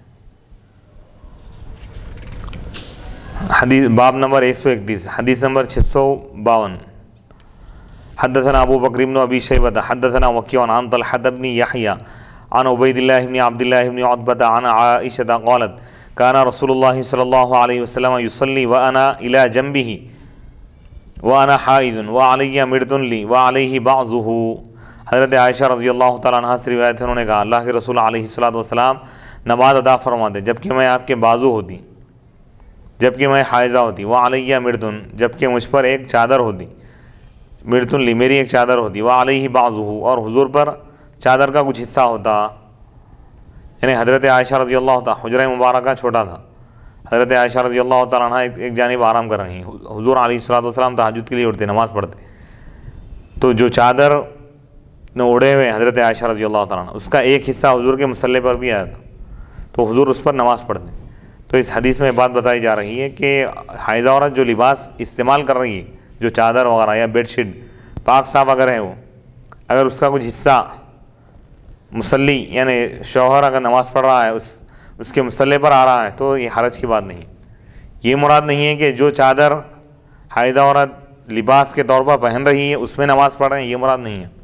A: حدیث باب نمبر 131، حدیث نمبر 652۔ حدثنا ابو بکر بن ابی شیبہ حدثنا وکیع عن طلحہ بن یحییٰ عن عبید اللہ بن عبد اللہ بن عتبہ عن عائشہ قالت کان رسول اللہ صلی اللہ علیہ وسلم یصلی وانا الی جنبہ وانا حائض وعلی مرط لی وعلیہ بعضہ۔ حضرت عائشہ رضی اللہ تعالیٰ عنہ سے روایت ہے، انہوں نے کہا اللہ کے رسول علیہ الصلوۃ نماز ادا فرماتے جبکہ میں آپ کے بازو ہوتی، جبکہ میں حائضہ ہوتی، وعلیہ مرط، جبکہ مجھ پر ایک چادر ہوتی، مرط لی میری ایک چادر ہوتی، وعلیہ بعضہ، اور حضور پر چادر کا کچھ حصہ ہوتا۔ یعنی حضرت عائشہ رضی اللہ تعالیٰ، حجرہ مبارکہ چھوٹا تھا، حضرت عائشہ رضی اللہ تعالیٰ عنہ ایک جانب آرام کر رہی ہیں، حضور علیہ الصلوۃ تہجد کے لیے اٹھتے، نماز پڑھتے، تو جو چادر نے اوڑھے ہوئے حضرت عائشہ رضی اللہ تعالیٰ عنہ، اس کا ایک حصہ حضور کے مصلی پر بھی آیا تھا، تو حضور اس پر نماز پڑھتے۔ تو اس حدیث میں بات بتائی جا رہی ہے کہ حائضہ عورت جو لباس استعمال کر رہی ہے، جو چادر وغیرہ یا بیڈ شیٹ پاک صاف اگر ہے وہ، اگر اس کا کچھ حصہ مصلی یعنی شوہر اگر نماز پڑھ رہا ہے اس کے مصلی پر آ رہا ہے، تو یہ حرج کی بات نہیں۔ یہ مراد نہیں ہے کہ جو چادر حائضہ عورت لباس کے طور پر پہن رہی ہے اس میں نماز پڑھ رہے ہیں، یہ مراد نہیں ہے۔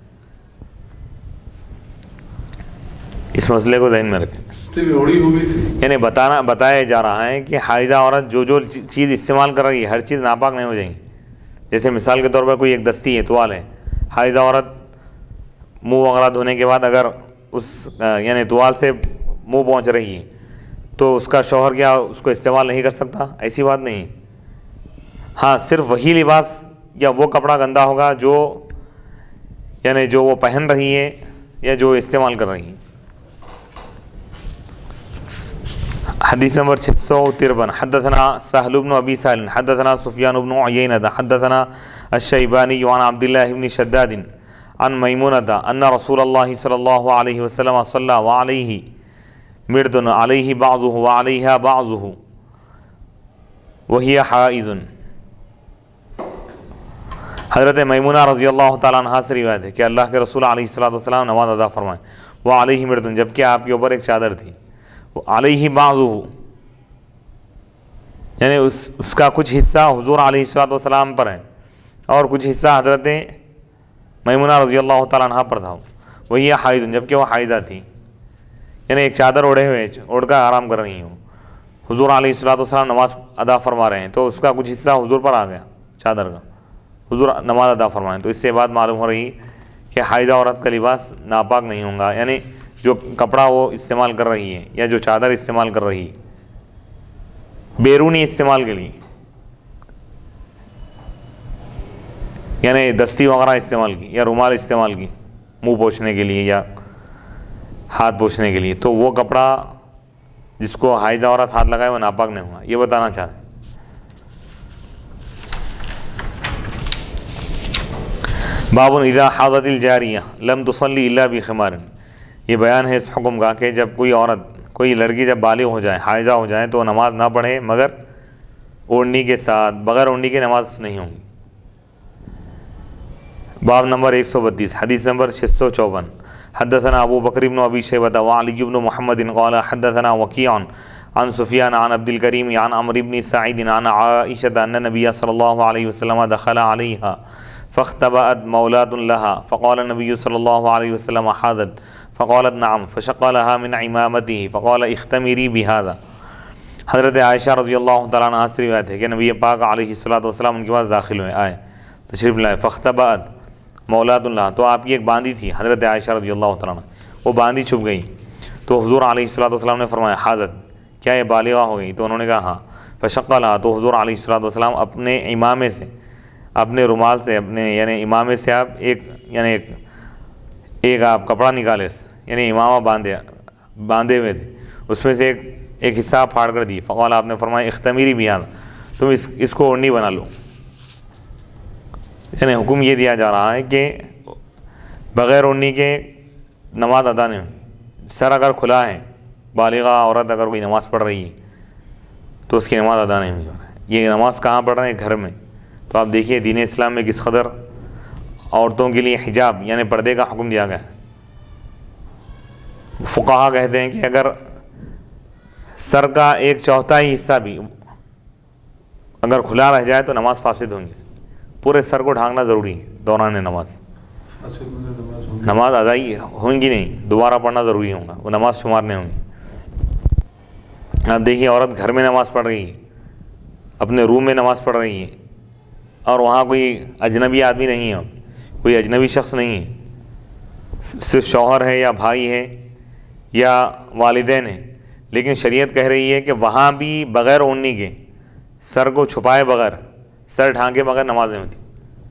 A: اس مسئلے کو ذہن میں رکھیں، یعنی بتایا جا رہا ہے کہ حائضہ عورت جو چیز استعمال کر رہی ہے ہر چیز ناپاک نہیں ہو جائیں گی۔ جیسے مثال کے طور پر کوئی ایک دستی ہے، توال ہے، حائضہ عورت منہ وغیرہ دھونے کے بعد اگر اس یعنی توال سے منہ پہنچ رہی ہے تو اس کا شوہر کیا اس کو استعمال نہیں کر سکتا؟ ایسی بات نہیں۔ ہاں صرف وہی لباس یا وہ کپڑا گندا ہوگا جو یعنی جو وہ پہن رہی ہے یا جو استعمال کر رہی ہے۔ حدیث نمبر 653، حدثنا سہل بن ابی سہل حدثنا سفیان بن عیینہ حدثنا الشیبانی عن عبد اللہ بن شداد عن میمونۃ ان رسول اللہ صلی اللہ علیہ وسلم صلی وعلیہ مرط علیہ بعضہ وعلیہا بعضہ وہی حائض۔ حضرت میمونہ رضی اللہ تعالیٰ عنہ سے روایت ہے کہ اللہ کے رسول علیہ السلام نماز ادا فرمائے، وعلیہ مرط، جبکہ آپ کے اوپر ایک چادر تھی، علیہ بعضہ یعنی اس کا کچھ حصہ حضور علیہ السلام پر ہے اور کچھ حصہ حضرت میمونہ رضی اللہ تعالیٰ عنہ پر تھا، وہی حائض، جبکہ وہ حائضہ تھی، یعنی ایک چادر اوڑھ کر آرام کر رہی ہوں، حضور علیہ السلام نماز ادا فرما رہے ہیں، تو اس کا کچھ حصہ حضور پر آ گیا چادر کا، حضور نماز ادا فرمائیں۔ تو اس سے بات معلوم ہو رہی کہ حائضہ عورت کا لباس ناپاک نہیں ہوگا، یعنی جو کپڑا وہ استعمال کر رہی ہے یا جو چادر استعمال کر رہی ہے بیرونی استعمال کے لیے، یعنی دستی وغیرہ استعمال کی یا رومال استعمال کی منہ پوچھنے کے لیے یا ہاتھ پوچھنے کے لیے، تو وہ کپڑا جس کو حائضہ عورت ہاتھ لگائے وہ ناپاک نہیں ہوگا، یہ بتانا چاہ رہے ہیں۔ باب اذا حاضت الجاریہ لم تصلی الا بخمار، یہ بیان ہے اس حکم کا کہ جب کوئی لڑکی جب بالغ ہو جائے، حائضہ ہو جائے، تو نماز نہ پڑھے مگر اوڑھنی کے ساتھ، بغیر اوڑھنی کے نماز نہیں ہوگی۔ باب نمبر 132، حدیث نمبر 654، حدثنا ابو بکر بن ابی شیبہ وعلی بن محمد قال حدثنا وکیع عن سفیان عن عبد الکریم عن عمرو بن سعید عن عائشة ان النبی صلی اللہ علیہ وسلم دخل علیہا فاختبأت مولاة لها فقال النبی صلی اللہ علیہ وسلم حاضت فقالت نعم فشق لها من عمامته فقال اختمری بهذا۔ حضرت عائشہ رضی اللہ تعالیٰ عنہ سے روایت ہے کہ نبی پاک علیہ الصلوۃ والسلام ان کے پاس داخل ہوئے، آئے تشریف لائے، فاختبأت مولاة لها، تو آپ کی ایک باندی تھی حضرت عائشہ رضی اللہ تعالیٰ عنہ، وہ باندی چھپ گئی، تو حضور علیہ الصلوۃ والسلام نے فرمایا حاضت، کیا یہ بالغہ ہو گئی؟ تو انہوں نے کہا ہاں۔ فشق لها، تو حضور علیہ الصلوۃ والسلام اپنے امامے سے، اپنے رومال سے، اپنے یعنی امامے سے آپ ایک آپ کپڑا نکالے، یعنی امامہ باندھے ہوئے تھے، اس میں سے ایک حصہ پھاڑ کر دی۔ فقال، آپ نے فرمایا اختمیری بہذا، تم اس کو اوڑھنی بنا لو۔ یعنی حکم یہ دیا جا رہا ہے کہ بغیر اوڑھنی کے نماز ادا نہیں ہوئی۔ سر اگر کھلا ہے، بالغہ عورت اگر کوئی نماز پڑھ رہی ہے تو اس کی نماز ادا نہیں ہوئی۔ یہ نماز کہاں پڑھ رہے ہیں؟ گھر میں۔ تو آپ دیکھیے دین اسلام میں کس قدر عورتوں کے لیے حجاب یعنی پردے کا حکم دیا گیا ہے۔ فقہا کہتے ہیں کہ اگر سر کا 1/4 حصہ بھی اگر کھلا رہ جائے تو نماز فاسد ہوں گی۔ پورے سر کو ڈھانکنا ضروری ہے دوران نماز، نماز ادائی ہوں گی نہیں، دوبارہ پڑھنا ضروری ہوگا، وہ نماز شمار نہیں ہوں گی۔ آپ دیکھیے عورت گھر میں نماز پڑھ رہی ہے، اپنے روم میں نماز پڑھ رہی ہے، اور وہاں کوئی اجنبی آدمی نہیں ہے، کوئی اجنبی شخص نہیں ہے، صرف شوہر ہے یا بھائی ہے یا والدین ہیں، لیکن شریعت کہہ رہی ہے کہ وہاں بھی بغیر اوڑھنی کے، سر کو چھپائے بغیر، سر ڈھانکے بغیر نماز نہیں ہوتی۔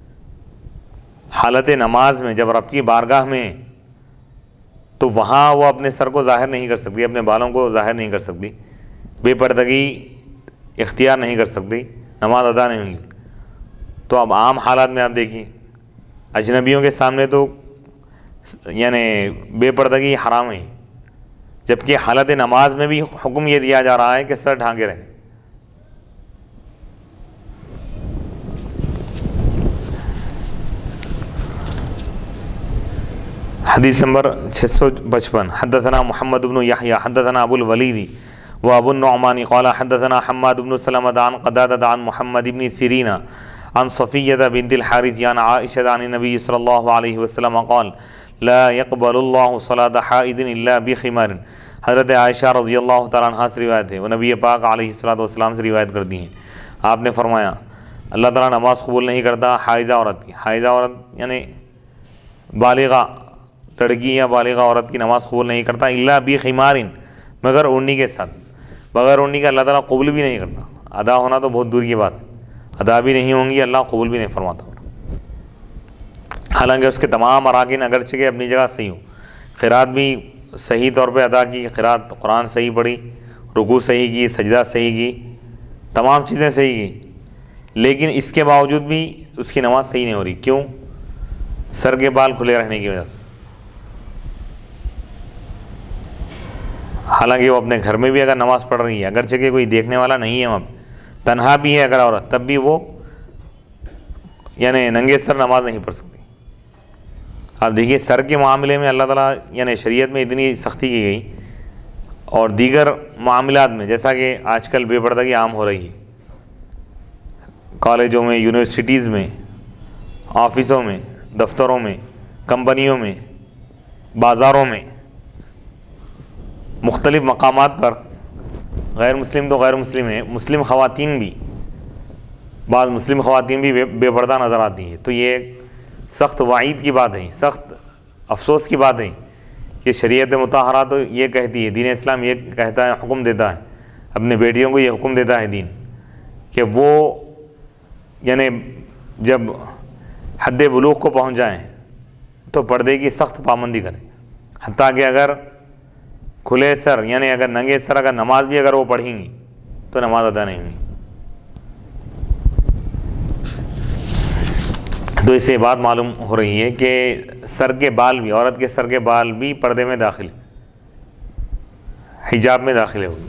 A: حالت نماز میں جب رب کی بارگاہ میں تو وہاں وہ اپنے سر کو ظاہر نہیں کر سکتی، اپنے بالوں کو ظاہر نہیں کر سکتی، بے پردگی اختیار نہیں کر سکتی، نماز ادا نہیں ہوگی۔ تو اب عام حالات میں آپ دیکھیے اجنبیوں کے سامنے تو یعنی بے پردگی حرام ہے، جبکہ حالت نماز میں بھی حکم یہ دیا جا رہا ہے کہ سر ڈھانکے رہے۔ حدیث نمبر 655، حدثنا محمد بن یحییٰ حدثنا ابو الولید و ابو النعمان قال حدثنا حماد بن سلمة عن قتادة عن محمد بن سیرین عن صفیة بنت الحارث عن عائشة عن النبی صلی اللہ علیہ وسلم قال لا يقبل اللہ صلاة حائض الا بخمار۔ حضرت عائشہ رضی اللہ تعالیٰ عنہ سے روایت ہے، وہ نبی پاک علیہ الصلوۃ والسلام سے روایت کرتی ہیں، آپ نے فرمایا اللہ تعالیٰ نماز قبول نہیں کرتا حائضہ عورت کی۔ حائضہ عورت یعنی بالغہ لڑکی یا بالغہ عورت کی نماز قبول نہیں کرتا، الا بخمار، مگر اوڑھنی کے ساتھ۔ بغیر اوڑھنی کا اللہ تعالیٰ قبول بھی نہیں کرتا، ادا ہونا تو بہت دور کی بات ہے، ادا بھی نہیں ہوں گی، اللہ قبول بھی نہیں فرماتا۔ حالانکہ اس کے تمام اراکین اگرچہ کہ اپنی جگہ صحیح ہوں، قرات بھی صحیح طور پہ ادا کی، قرات قرآن صحیح پڑھی، رکوع صحیح کی، سجدہ صحیح کی، تمام چیزیں صحیح کی، لیکن اس کے باوجود بھی اس کی نماز صحیح نہیں ہو رہی۔ کیوں؟ سر کے بال کھلے رہنے کی وجہ سے۔ حالانکہ وہ اپنے گھر میں بھی اگر نماز پڑھ رہی ہے، اگرچہ کہ کوئی دیکھنے والا نہیں ہے وہاں پہ، تنہا بھی ہے اگر عورت، تب بھی وہ یعنی ننگے سر نماز نہیں پڑھ سکتی۔ آپ دیکھیے سر کے معاملے میں اللہ تعالیٰ یعنی شریعت میں اتنی سختی کی گئی، اور دیگر معاملات میں جیسا کہ آج کل بے پردگی عام ہو رہی ہے، کالجوں میں، یونیورسٹیز میں، آفسوں میں، دفتروں میں، کمپنیوں میں، بازاروں میں، مختلف مقامات پر، غیر مسلم تو غیر مسلم ہیں، مسلم خواتین بھی، بعض مسلم خواتین بھی بے پردہ نظر آتی ہیں۔ تو یہ سخت وعید کی بات ہے، سخت افسوس کی بات ہے کہ شریعت مطہرہ تو یہ کہتی ہے، دین اسلام یہ کہتا ہے، حکم دیتا ہے، اپنے بیٹیوں کو یہ حکم دیتا ہے دین کہ وہ یعنی جب حد بلوغ کو پہنچ جائیں تو پردے کی سخت پابندی کریں، حتیٰ کہ اگر کھلے سر یعنی اگر ننگے سر اگر نماز بھی اگر وہ پڑھیں گی تو نماز ادا نہیں ہوئی۔ تو اس سے بات معلوم ہو رہی ہے کہ سر کے بال بھی، عورت کے سر کے بال بھی پردے میں داخل، حجاب میں داخل ہوگی۔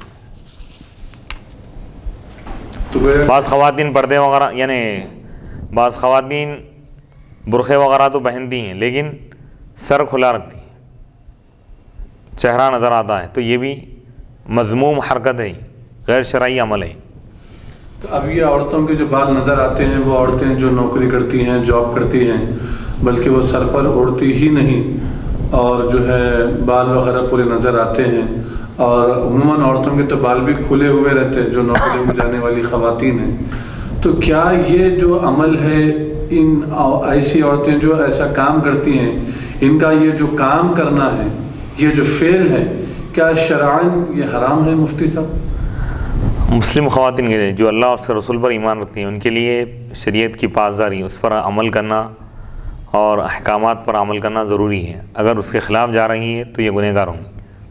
A: بعض خواتین پردے وغیرہ یعنی بعض خواتین برقعے وغیرہ تو پہنتی ہیں لیکن سر کھلا رکھتی ہیں، چہرہ نظر آتا ہے، تو یہ بھی مذموم حرکت ہے، غیر شرعی عمل ہے۔
B: اب یہ عورتوں کے جو بال نظر آتے ہیں وہ عورتیں جو نوکری کرتی ہیں، جاب کرتی ہیں، بلکہ وہ سر پر اڑتی ہی نہیں اور جو ہے بال وغیرہ پورے نظر آتے ہیں، اور عموماً عورتوں کے تو بال بھی کھلے ہوئے رہتے ہیں جو نوکری میں جانے والی خواتین ہیں۔ تو کیا یہ جو عمل ہے، ان ایسی عورتیں جو ایسا کام کرتی ہیں، ان کا یہ جو کام کرنا ہے، یہ جو فعل ہے، کیا شرعاً یہ حرام ہے مفتی صاحب؟
A: مسلم خواتین کے لیے جو اللہ اور اس کے رسول پر ایمان رکھتی ہیں، ان کے لیے شریعت کی پاسداری، اس پر عمل کرنا اور احکامات پر عمل کرنا ضروری ہے۔ اگر اس کے خلاف جا رہی ہیں تو یہ گنہگار ہوں گی۔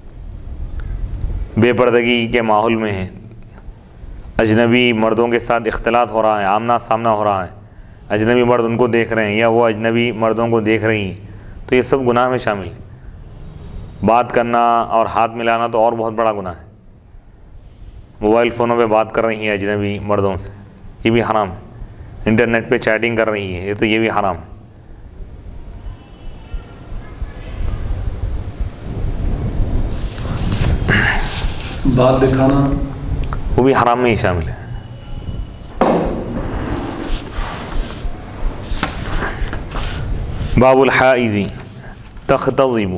A: بے پردگی کے ماحول میں ہیں، اجنبی مردوں کے ساتھ اختلاط ہو رہا ہے، آمنا سامنا ہو رہا ہے، اجنبی مرد ان کو دیکھ رہے ہیں یا وہ اجنبی مردوں کو دیکھ رہی ہیں، تو یہ سب گناہ میں شامل ہے۔ بات کرنا اور ہاتھ ملانا تو اور بہت بڑا گناہ ہے۔ موبائل فونوں پہ بات کر رہی ہیں اجنبی مردوں سے، یہ بھی حرام ہے۔ انٹرنیٹ پہ چیٹنگ کر رہی ہے، تو یہ بھی حرام ہے۔
B: بات دکھانا
A: وہ بھی حرام میں ہی شامل ہے۔ باب الحائض تختضب،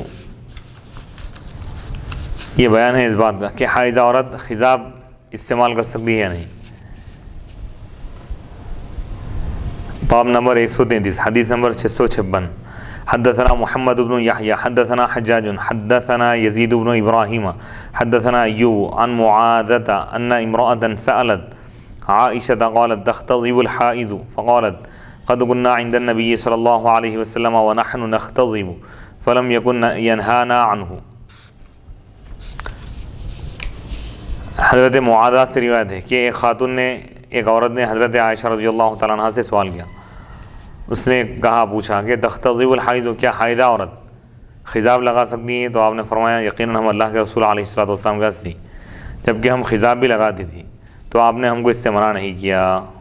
A: یہ بیان ہے اس بات کا کہ حائضہ عورت خضاب استعمال کر سکتی ہے یا نہیں۔ باب نمبر 133، حدیث نمبر 656، حدثنا محمد بن یحیی حدثنا حجاج حدثنا یزید بن ابراہیم حدثنا ایوب عن معاذۃ ان امرأة سألت عائشة قالت تختضب الحائض فقالت قد كنا عند النبي صلی اللہ علیہ وسلم ونحن نختضب فلم يكن ينهانا عنه۔ حضرت معاذہ سے روایت ہے کہ ایک عورت نے حضرت عائشہ رضی اللہ تعالیٰ عنہ سے سوال کیا۔ اس نے پوچھا کہ تختضب الحائض، کیا حائضہ عورت خضاب لگا سکتی ہے؟ تو آپ نے فرمایا یقیناً ہم اللہ کے رسول علیہ الصلوۃ والسلام کے تھی، جبکہ ہم خضاب بھی لگاتی تھی تو آپ نے ہم کو اس سے منع نہیں کیا۔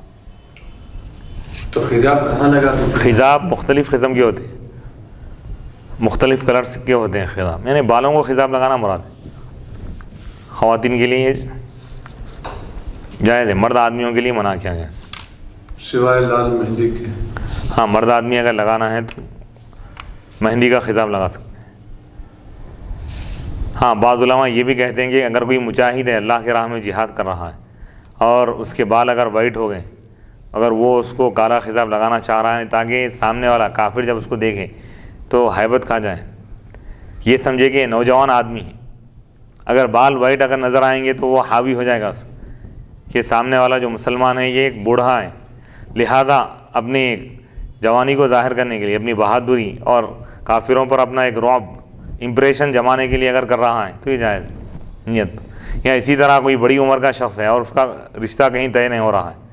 B: تو خضاب کہاں لگاتے تھے؟
A: خضاب مختلف قسم کے ہوتے ہیں، مختلف کلرس کے ہوتے ہیں خضاب، یعنی بالوں کو خضاب لگانا مراد ہے۔ خواتین کے لیے جائز ہے، مرد آدمیوں کے لیے منع کیا گیا
B: سوائے لال مہندی کے۔
A: ہاں، مرد آدمی اگر لگانا ہے تو مہندی کا خضاب لگا سکتے ہیں۔ ہاں، بعض علماء یہ بھی کہتے ہیں کہ اگر کوئی مجاہد ہے، اللہ کے راہ میں جہاد کر رہا ہے اور اس کے بال اگر وائٹ ہو گئے، اگر وہ اس کو کالا خضاب لگانا چاہ رہا ہے تاکہ سامنے والا کافر جب اس کو دیکھے تو ہیبت کھا جائے، یہ سمجھے کہ نوجوان آدمی ہے، اگر بال وائٹ اگر نظر آئیں گے تو وہ حاوی ہو جائے گا اس کہ سامنے والا جو مسلمان ہے یہ ایک بوڑھا ہے، لہذا اپنی جوانی کو ظاہر کرنے کے لیے، اپنی بہادری اور کافروں پر اپنا ایک رعب امپریشن جمانے کے لیے اگر کر رہا ہے تو یہ جائز نیت۔ یا اسی طرح کوئی بڑی عمر کا شخص ہے اور اس کا رشتہ کہیں طے نہیں ہو رہا ہے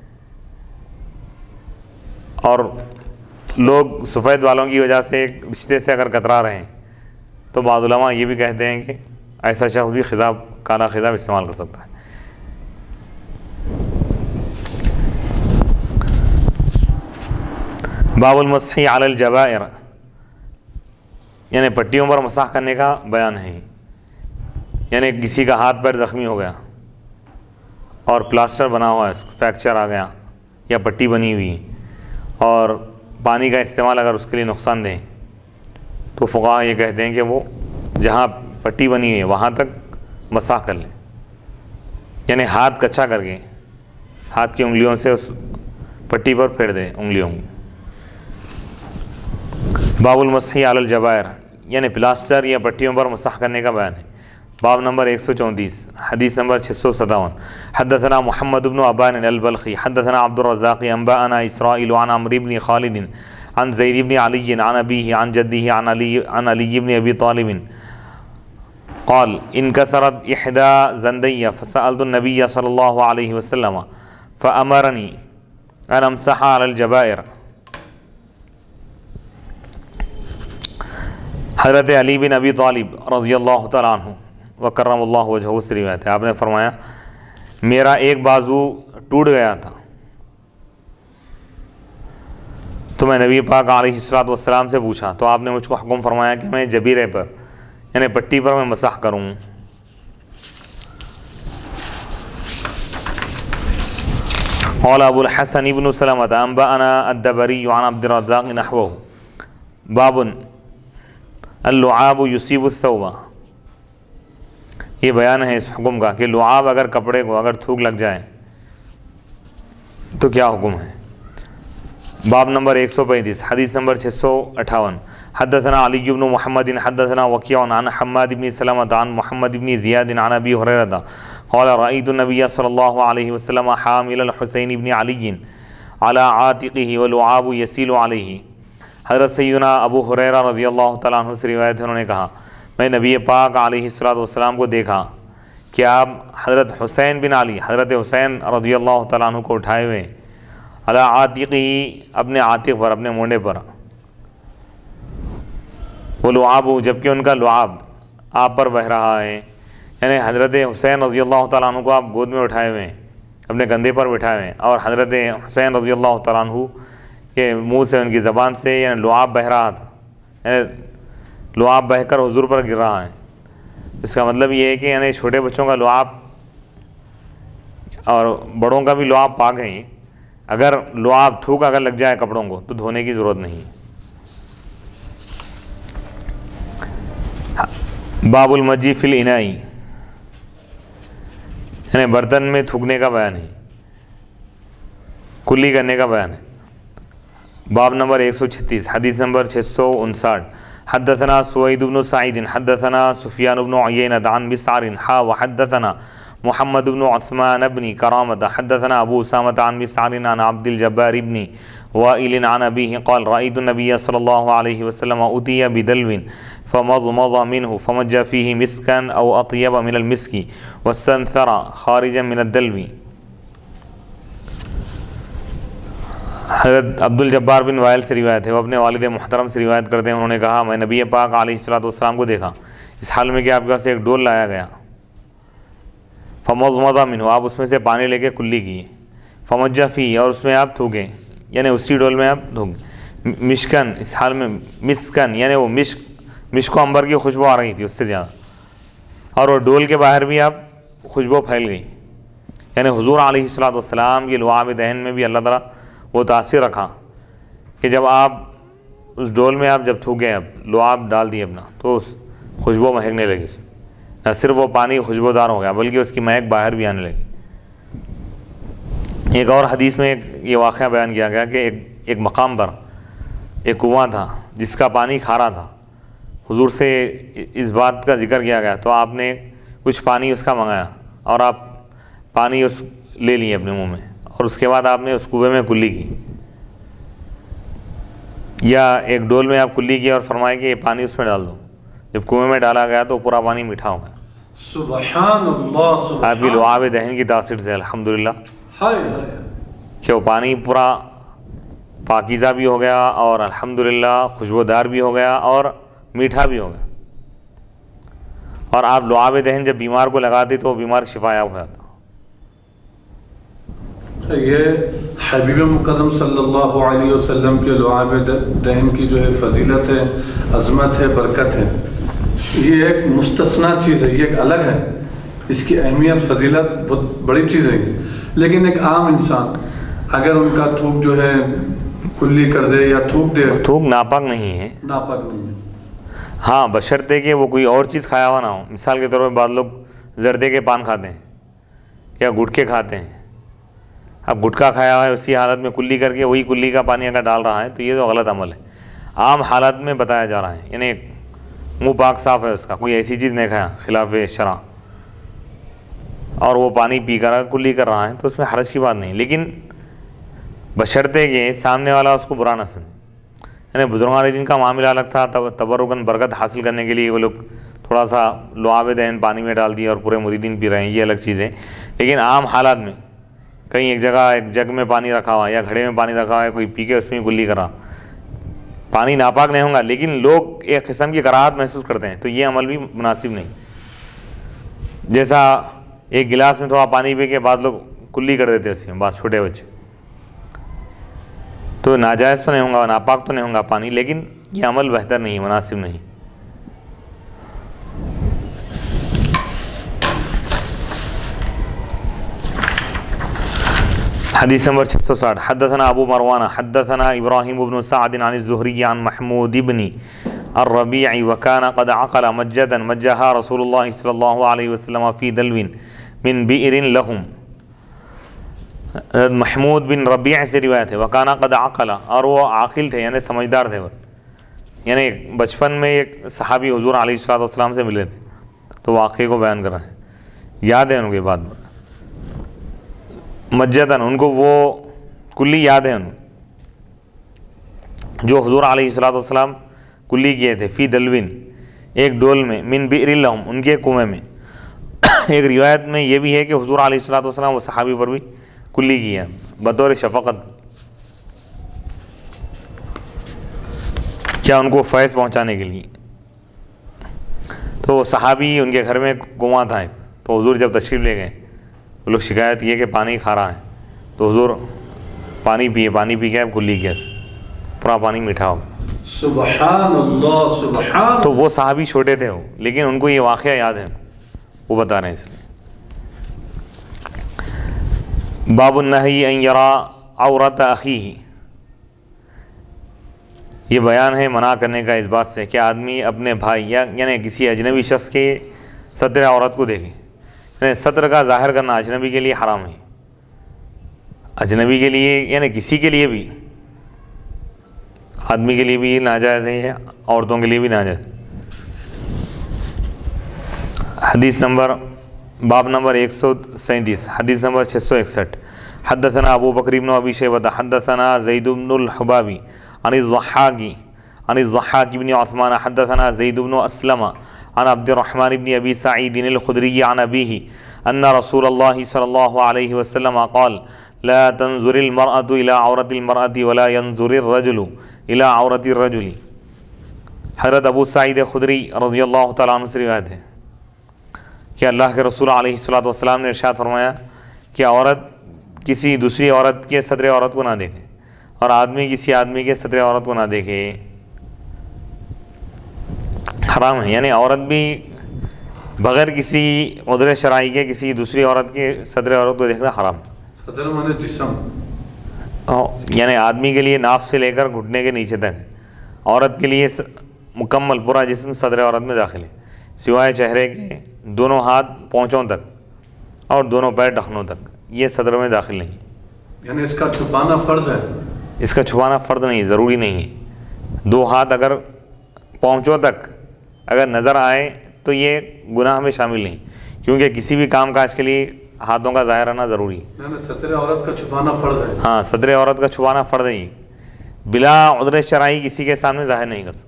A: اور لوگ سفید والوں کی وجہ سے ایک رشتے سے اگر کترا رہے ہیں تو بعض علماء یہ بھی کہتے ہیں کہ ایسا شخص بھی کالا خضاب استعمال کر سکتا ہے۔ باب المسح علی الجبائر، یعنی پٹیوں پر مسح کرنے کا بیان ہے۔ یعنی کسی کا ہاتھ پیر زخمی ہو گیا اور پلاسٹر بنا ہوا ہے، اس کو فریکچر آ گیا یا پٹی بنی ہوئی اور پانی کا استعمال اگر اس کے لیے نقصان دہ تو فقہاء یہ کہتے ہیں کہ وہ جہاں پٹی بنی ہوئی ہے وہاں تک مسح کر لیں، یعنی ہاتھ کچا کر کے ہاتھ کی انگلیوں سے اس پٹی پر پھیر دیں انگلیوں کو۔ باب المسح علی الجبائر، یعنی پلاسٹر یا پٹیوں پر مسح کرنے کا بیان ہے۔ باب نمبر 134، حدیث نمبر 657، حدثنا محمد بن عبان البلخی حدثنا عبد الرزاق انباءنا اسرائیل عن عمرو بن خالد عن زید بن علی عن ابیہ عن جدہ عن علی بن ابی طالب قال انکسرت احدى زندی فسألت النبی صلی اللہ علیہ وسلم فامرنی ان امسح علی الجبائر۔ حضرت علی بن ابی طالب رضی اللہ تعالیٰ عنہ وکرم اللہ وجہہ سے روایت ہے، آپ نے فرمایا میرا ایک بازو ٹوٹ گیا تھا تو میں نبی پاک علیہ الصلوۃ والسلام سے پوچھا تو آپ نے مجھ کو حکم فرمایا کہ میں جبیرے پر یعنی پٹی پر میں مسح کروں۔ قال ابو الحسن ابن سلمة انبأنا الدبري عن عبد الرزاق نحوه باب اللعاب يصيب الثوب. یہ بیان ہے اس حکم کا کہ لعاب اگر کپڑے کو اگر تھوک لگ جائے تو کیا حکم ہے. باب نمبر 135 حدیث نمبر 658. حدثنا علی بن محمد حدثنا وکیع عن حماد بن سلمة عن محمد بن زیاد عن ابی ہریرہ قال رأيت النبي صلی اللہ علیہ وسلم حامل الحسین بن علی على عاتقه ولعاب يسيل علیہ. حضرت سیدنا ابو ہریرہ رضی اللہ تعالیٰ عنہ سے روایت ہے، انہوں نے کہا میں نبی پاک علیہ السلام کو دیکھا کہ آپ حضرت حسین بن علی حضرت حسین رضی اللہ تعالیٰ عنہ کو اٹھائے ہوئے علی عاتقہ اپنے عاتق پر اپنے مونڈے پر، وہ لعاب جبکہ ان کا لعاب آپ پر بہہ رہا ہے، یعنی حضرت حسین رضی اللہ تعالیٰ عنہ کو آپ گود میں اٹھائے ہوئے ہیں، اپنے کندھے پر بٹھائے ہوئے ہیں، اور حضرت حسین رضی اللہ تعالیٰ عنہ کے منہ سے ان کی زبان سے یعنی لعاب بہہ رہا تھا، یعنی لعاب بہہ کر حضور پر گر رہا ہے. اس کا مطلب یہ ہے کہ یعنی چھوٹے بچوں کا لعاب اور بڑوں کا بھی لعاب پاک ہے. اگر لعاب تھوک اگر لگ جائے کپڑوں کو تو دھونے کی ضرورت نہیں ہے. باب المجی فی الاناء، یعنی برتن میں تھوکنے کا بیان ہے، کلی کرنے کا بیان ہے. باب نمبر 136 حدیث نمبر 659. حدثنا سوید بن سعید حدثنا سفیان بن عیینۃ عن مسعر وحدثنا محمد بن عثمان بن کرامۃ حدثنا ابو اسامۃ عن مسعر عن عبد الجبار بن وائل عن ابیہ قال رأیت النبی صلی اللہ علیہ وسلم اتی بدلو فمضمض منه فمج فیہ مسکا او اطیب من المسک واستنثر خارجا من الدلو. حضرت عبد الجبار بن وائل سے روایت ہے، وہ اپنے والد محترم سے روایت کرتے ہیں، انہوں نے کہا میں نبی پاک علیہ السلام کو دیکھا اس حال میں کہ آپ کے پاس ایک ڈول لایا گیا، فمضمض منہ آپ اس میں سے پانی لے کے کلی کیے، فمج فیہ اور اس میں آپ تھوکے، یعنی اسی ڈول میں آپ تھوکے، مشکن اس حال میں مسکن یعنی وہ مشک و عنبر کی خوشبو آ رہی تھی اس سے زیادہ، اور وہ ڈول کے باہر بھی آپ خوشبو پھیل گئی. یعنی حضور علیہ السلام کی لعاب دہن میں بھی اللہ تعالیٰ وہ تاثیر رکھا کہ جب آپ اس ڈول میں آپ جب تھوکے اب لعاب ڈال دیے اپنا تو اس خوشبو مہکنے لگی، نہ صرف وہ پانی خوشبودار ہو گیا بلکہ اس کی مہک باہر بھی آنے لگی. ایک اور حدیث میں یہ واقعہ بیان کیا گیا کہ ایک مقام پر ایک کنواں تھا جس کا پانی کھارا تھا. حضور سے اس بات کا ذکر کیا گیا تو آپ نے کچھ پانی اس کا منگایا اور آپ پانی اس لے لیے اپنے منہ میں، اور اس کے بعد آپ نے اس کنویں میں کلی کی، یا ایک ڈول میں آپ کلی کی اور فرمائے کہ یہ پانی اس میں ڈال دو. جب کنویں میں ڈالا گیا تو پورا پانی میٹھا ہو گیا.
B: سبحان اللہ، سبحان
A: آپ کی لعاب دہن کی تاثیر سے الحمدللہ کہ وہ پانی پورا پاکیزہ بھی ہو گیا اور الحمدللہ خوشبودار بھی ہو گیا اور میٹھا بھی ہو گیا. اور آپ لعاب دہن جب بیمار کو لگاتے تو وہ بیمار شفا یاب ہو جاتا.
B: یہ حبیب مکرم صلی اللہ علیہ وسلم کے لعاب دہن کی جو ہے فضیلت ہے، عظمت ہے، برکت ہے. یہ ایک مستثنیٰ چیز ہے، یہ ایک الگ ہے، اس کی اہمیت فضیلت بہت بڑی چیز ہے. لیکن ایک عام انسان اگر ان کا تھوک جو ہے کلی کر دے یا تھوک دے،
A: تھوک ناپاک نہیں ہے،
B: ناپاک نہیں ہے.
A: ہاں بشرطے کہ وہ کوئی اور چیز کھایا ہوا نہ ہو. مثال کے طور پر بعض لوگ زردے کے پان کھاتے ہیں یا گٹکے کھاتے ہیں. اب گٹکا کھایا ہوا ہے اسی حالت میں کلی کر کے وہی کلی کا پانی اگر ڈال رہا ہے تو یہ تو غلط عمل ہے. عام حالت میں بتایا جا رہا ہے، یعنی منہ پاک صاف ہے اس کا، کوئی ایسی چیز نہیں کھایا خلاف شرع اور وہ پانی پی کر کلی کر رہا ہے تو اس میں حرج کی بات نہیں. لیکن بشرطے کہ سامنے والا اس کو برا نہ سمجھے. یعنی بزرگان دین کا معاملہ الگ تھا، تبرکاً برکت حاصل کرنے کے لیے وہ لوگ تھوڑا سا لعاب دہن پانی میں ڈال دیے اور پورے مریدین پی رہے ہیں، یہ الگ چیز ہے. لیکن عام حالات میں کہیں ایک جگہ ایک جگ میں پانی رکھا ہوا ہے یا گھڑے میں پانی رکھا ہوا ہے، کوئی پی کے اس میں کلی کرا، پانی ناپاک نہیں ہوگا لیکن لوگ ایک قسم کی کراہت محسوس کرتے ہیں تو یہ عمل بھی مناسب نہیں. جیسا ایک گلاس میں تھوڑا پانی پی کے بعد لوگ کلی کر دیتے اس میں، بعض چھوٹے بچے، تو ناجائز تو نہیں ہوگا، ناپاک تو نہیں ہوگا پانی، لیکن یہ عمل بہتر نہیں، مناسب نہیں. حدیث نمبر 660 حدثنا ابو مروان حدثنا ابراہیم بن سعد عن الزہری عن محمود بن الربیع وكان قد عقل مجدا مجها رسول اللہ صلی اللہ علیہ وسلم فی دلو من بئر لهم. محمود بن ربیع سے روایت ہے وكان قد عقل، اور وہ عاقل تھے یعنی سمجھدار تھے، یعنی بچپن میں ایک صحابی حضور علیہ الصلوۃ والسلام سے ملے تھے تو واقعے کو بیان کر رہے ہیں، یاد ہے ان کے بعد مجدن، ان کو وہ کلی یاد ہے جو حضور علیہ الصلوۃ والسلام کلی کیے تھے فی دلوین، ایک ڈول میں، من بئر لہم، ان کے کنویں میں. ایک روایت میں یہ بھی ہے کہ حضور علیہ الصلوۃ والسلام وہ صحابی پر بھی کلی کیا بطور شفقت، کیا ان کو فیض پہنچانے کے لیے. تو وہ صحابی ان کے گھر میں کنواں تھا، تو حضور جب تشریف لے گئے وہ لوگ شکایت کیے کہ پانی کھا رہا ہے، تو حضور پانی پیے، پانی پی کے اب کلی کیا، پورا پانی میٹھا ہو.
B: سبحان اللہ سبحان.
A: تو وہ صحابی چھوٹے تھے وہ، لیکن ان کو یہ واقعہ یاد ہے، وہ بتا رہے ہیں. اس لیے باب النہی ان یرا عورت اخیہ، یہ بیان ہے منع کرنے کا اس بات سے کہ آدمی اپنے بھائی یا یعنی کسی اجنبی شخص کے ستر عورت کو دیکھے. یعنی ستر کا ظاہر کرنا اجنبی کے لیے حرام ہے، اجنبی کے لیے یعنی کسی کے لیے بھی، آدمی کے لیے بھی ناجائز ہے، عورتوں کے لیے بھی ناجائز. حدیث نمبر باب نمبر 137 حدیث نمبر 661 حدثنا ابو بکر بن ابی شیبہ حدثنا زید بن الحبابی عن الضحاک بن عثمان حدثنا زید بن اسلم عن عبد الرحمن بن ابی سعید الخدری عن ابیہ ان رسول اللہ صلی اللہ علیہ وسلم قال لا تنظر المرأة الى عورت المرأة ولا ينظر الرجل الى عورت الرجل. حضرت ابو سعید خدری رضی اللہ تعالیٰ عنہ سے روایت ہے کہ اللہ کے رسول علیہ الصلوۃ والسلام نے ارشاد فرمایا کہ عورت کسی دوسری عورت کے صدر عورت کو نہ دیکھے، اور آدمی کسی آدمی کے صدر عورت کو نہ دیکھے، حرام ہے. یعنی عورت بھی بغیر کسی عذر شرعی کے کسی دوسری عورت کے صدر عورت کو دیکھنا حرام ہے.
B: صدر مانے جسم،
A: یعنی آدمی کے لیے ناف سے لے کر گھٹنے کے نیچے تک، عورت کے لیے مکمل پورا جسم صدر عورت میں داخل ہے، سوائے چہرے کے، دونوں ہاتھ پونچھوں تک اور دونوں پیر ٹخنوں تک، یہ صدر میں داخل نہیں.
B: یعنی اس کا چھپانا فرض ہے،
A: اس کا چھپانا فرض نہیں، ضروری نہیں ہے. دو ہاتھ اگر پونچھوں تک اگر نظر آئے تو یہ گناہ میں شامل نہیں، کیونکہ کسی بھی کام کاج کے لیے ہاتھوں کا ظاہر آنا ضروری ہے.
B: صدر عورت کا چھپانا فرض ہے.
A: ہاں، صدر عورت کا چھپانا فرض ہے، بلا عذر شرعی کسی کے سامنے ظاہر نہیں کر سکتا.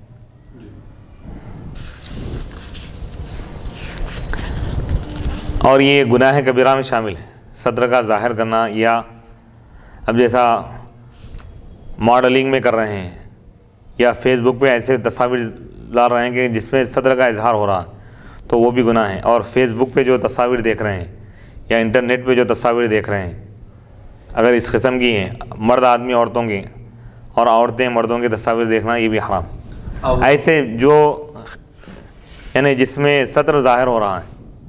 A: اور یہ گناہ کبیرہ میں شامل ہے صدر کا ظاہر کرنا، یا اب جیسا ماڈلنگ میں کر رہے ہیں یا فیس بک پہ ایسے تصاویر ڈال رہے ہیں کہ جس میں صدر کا اظہار ہو رہا ہے تو وہ بھی گناہ ہے. اور فیس بک پہ جو تصاویر دیکھ رہے ہیں یا انٹرنیٹ پہ جو تصاویر دیکھ رہے ہیں اگر اس قسم کی ہیں، مرد آدمی عورتوں کے اور عورتیں مردوں کی تصاویر دیکھنا، یہ بھی حرام. ایسے جو یعنی جس میں صدر ظاہر ہو رہا ہے،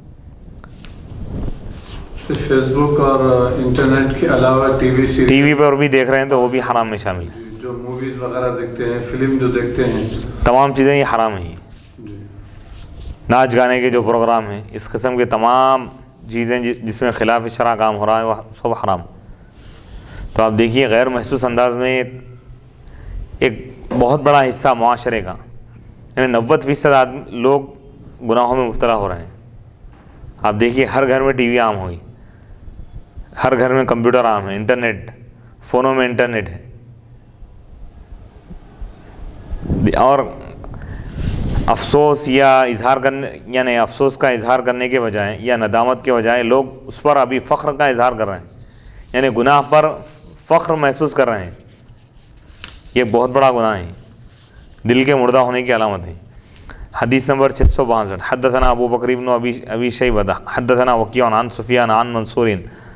B: فیس بک اور انٹرنیٹ کے علاوہ ٹی وی
A: پر بھی دیکھ رہے ہیں تو وہ بھی حرام میں شامل ہے.
B: جو موویز وغیرہ دیکھتے ہیں، فلم جو دیکھتے ہیں،
A: تمام چیزیں یہ حرام ہیں. ناچ گانے کے جو پروگرام ہیں، اس قسم کے تمام چیزیں جس میں خلاف شرع کام ہو رہا ہے وہ سب حرام. تو آپ دیکھیے غیر محسوس انداز میں ایک بہت بڑا حصہ معاشرے کا یعنی 90% لوگ گناہوں میں مبتلا ہو رہے ہیں. آپ دیکھیے ہر گھر میں ٹی وی عام ہوئی، ہر گھر میں کمپیوٹر عام ہے، انٹرنیٹ، فونوں میں انٹرنیٹ ہے. اور افسوس یا اظہار کرنے یعنی افسوس کا اظہار کرنے کے بجائے یا ندامت کے بجائے لوگ اس پر ابھی فخر کا اظہار کر رہے ہیں، یعنی گناہ پر فخر محسوس کر رہے ہیں. یہ بہت بڑا گناہ ہے، دل کے مردہ ہونے کی علامت ہے. حدیث نمبر 662 حدثنا ابو بکر بن ابی شیبہ حدثنا وکیع عن سفیان عن منصور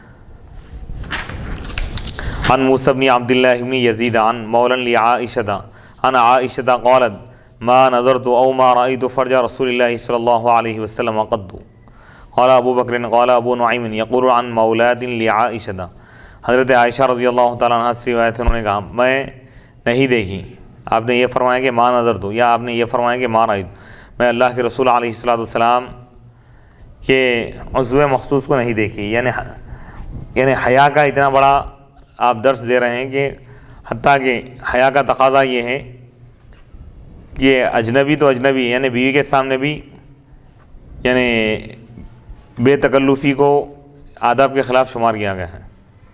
A: عن موسى بن عبد الله بن يزيد عن مولى لعائشة عن عائشة قالت ما نظرت او ما رأيت فرج رسول الله صلى الله عليه وسلم قد. قال ابو بکر قال ابو نعیم يقول عن مولاد لعائشة حضرت عائشہ رضی اللہ تعالیٰ عنہ سے روایت ہے، انہوں نے کہا میں نہیں دیکھی، آپ نے یہ فرمایا کہ ما نظر تو، یا آپ نے یہ فرمایا کہ ما رأیت، میں اللہ کے رسول علیہ السلام کے عضو مخصوص کو نہیں دیکھی. یعنی حیا کا اتنا بڑا آپ درس دے رہے ہیں کہ حتیٰ کہ حیا کا تقاضا یہ ہے کہ اجنبی تو اجنبی، یعنی بیوی کے سامنے بھی یعنی بے تکلفی کو آداب کے خلاف شمار کیا گیا ہے.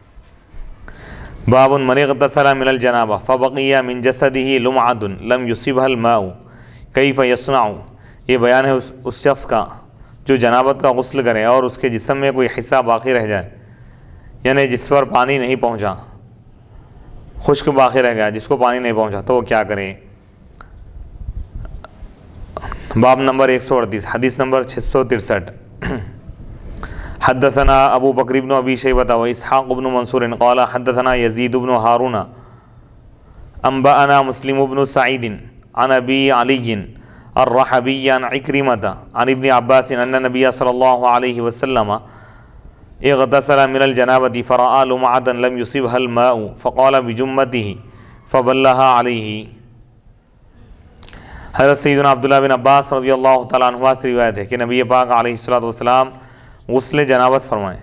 A: باب من اغتسل من الجنابہ فبقی من جسدہ لمعۃ لم یصبها الماء کیف یصنع، یہ بیان ہے اس شخص کا جو جنابت کا غسل کرے اور اس کے جسم میں کوئی حصہ باقی رہ جائے، یعنی جس پر پانی نہیں پہنچا، خشک باقی رہ گیا، جس کو پانی نہیں پہنچا تو وہ کیا کرے. باب نمبر 138، حدیث نمبر 663. حدثنا ابو بکر بن ابی شیبۃ و اسحاق بن منصور قال حدثنا یزید بن ہارون انبأنا مسلم بن سعید عن ابی علی الرحبی عن عکرمۃ عن ابن عباس ان النبی صلی اللہ علیہ وسلم اغتسل من الجنابۃ فرأى لمعۃ لم یصبها الماء فقال بجمته فبلها علیہ. حضرت سیدنا عبداللہ بن عباس رضی اللہ تعالیٰ عنہ سے روایت ہے کہ نبی پاک علیہ السلام غسل جنابت فرمائیں.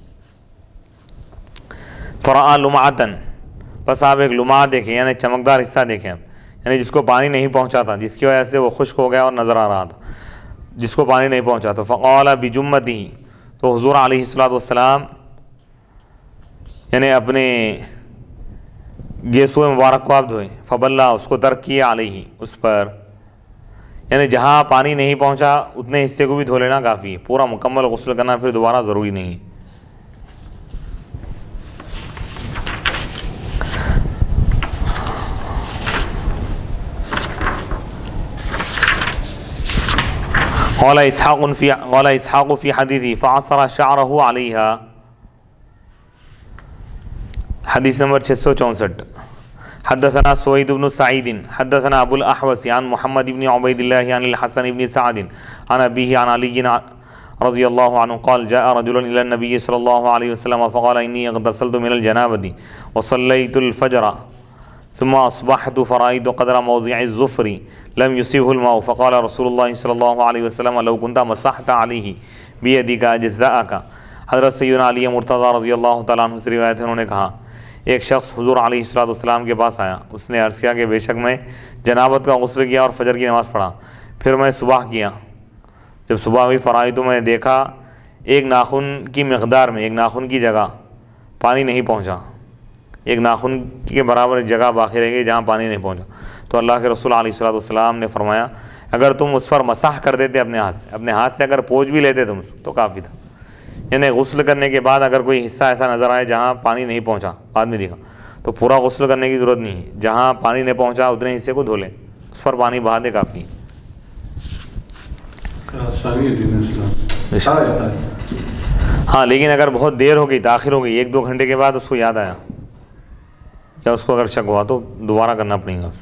A: فرآ لمعتن، بس آپ ایک لمعہ دیکھیں، یعنی چمکدار حصہ دیکھیں، یعنی جس کو پانی نہیں پہنچا تھا، جس کی وجہ سے وہ خشک ہو گیا اور نظر آ رہا تھا، جس کو پانی نہیں پہنچا. تو فقال بجمتہ، تو حضور علیہ السلام یعنی اپنے گیسو مبارک کو آپ دھوئیں. فبلہ، اس کو ترک کیا، علیہ، اس پر، یعنی جہاں پانی نہیں پہنچا اتنے حصے کو بھی دھو لینا کافی ہے، پورا مکمل غسل کرنا پھر دوبارہ ضروری نہیں ہے. قال اسحاق فی حدیثی فعصر شعرہ علیہا. حدیث نمبر 664. حدثنا سوید بن سعید حدثنا ابو الاحوص عن محمد بن عبید اللہ عن الحسن بن سعد عن ابیہ عن علی رضی اللہ عنہ قال جاء رجل الى النبی صلی اللہ علیہ وسلم فقال انی اغتسلت من الجنابۃ وصلیت الفجر ثم اصبحت فرأيت قدر موضع الظفر لم يصبه الماء فقال رسول اللہ صلی اللہ علیہ وسلم لو كنت مسحت علیہ بیدک اجزاءک. حضرت سیدنا علی مرتضی رضی اللہ تعالیٰ عنہ سے روایت ہے، انہوں نے کہا ایک شخص حضور علیہ السلام کے پاس آیا، اس نے عرض کیا کہ بے شک میں جنابت کا غسل کیا اور فجر کی نماز پڑھا، پھر میں صبح کیا، جب صبح ہوئی فرآئی تو میں نے دیکھا ایک ناخن کی مقدار میں، ایک ناخن کی جگہ پانی نہیں پہنچا، ایک ناخن کے برابر جگہ باقی رہ گئی جہاں پانی نہیں پہنچا. تو اللہ کے رسول علیہ السلام نے فرمایا اگر تم اس پر مسح کر دیتے اپنے ہاتھ سے اگر پوچھ بھی لیتے تم تو کافی تھا. یعنی غسل کرنے کے بعد اگر کوئی حصہ ایسا نظر آئے جہاں پانی نہیں پہنچا، بعد میں دیکھا، تو پورا غسل کرنے کی ضرورت نہیں ہے، جہاں پانی نہیں پہنچا اتنے حصے کو دھو لیں، اس پر پانی بہا دے کافی. ہاں لیکن اگر بہت دیر ہو گئی، تاخیر ہو گئی، 1-2 گھنٹے کے بعد اس کو یاد آیا یا اس کو اگر شک ہوا تو دوبارہ کرنا پڑے گا.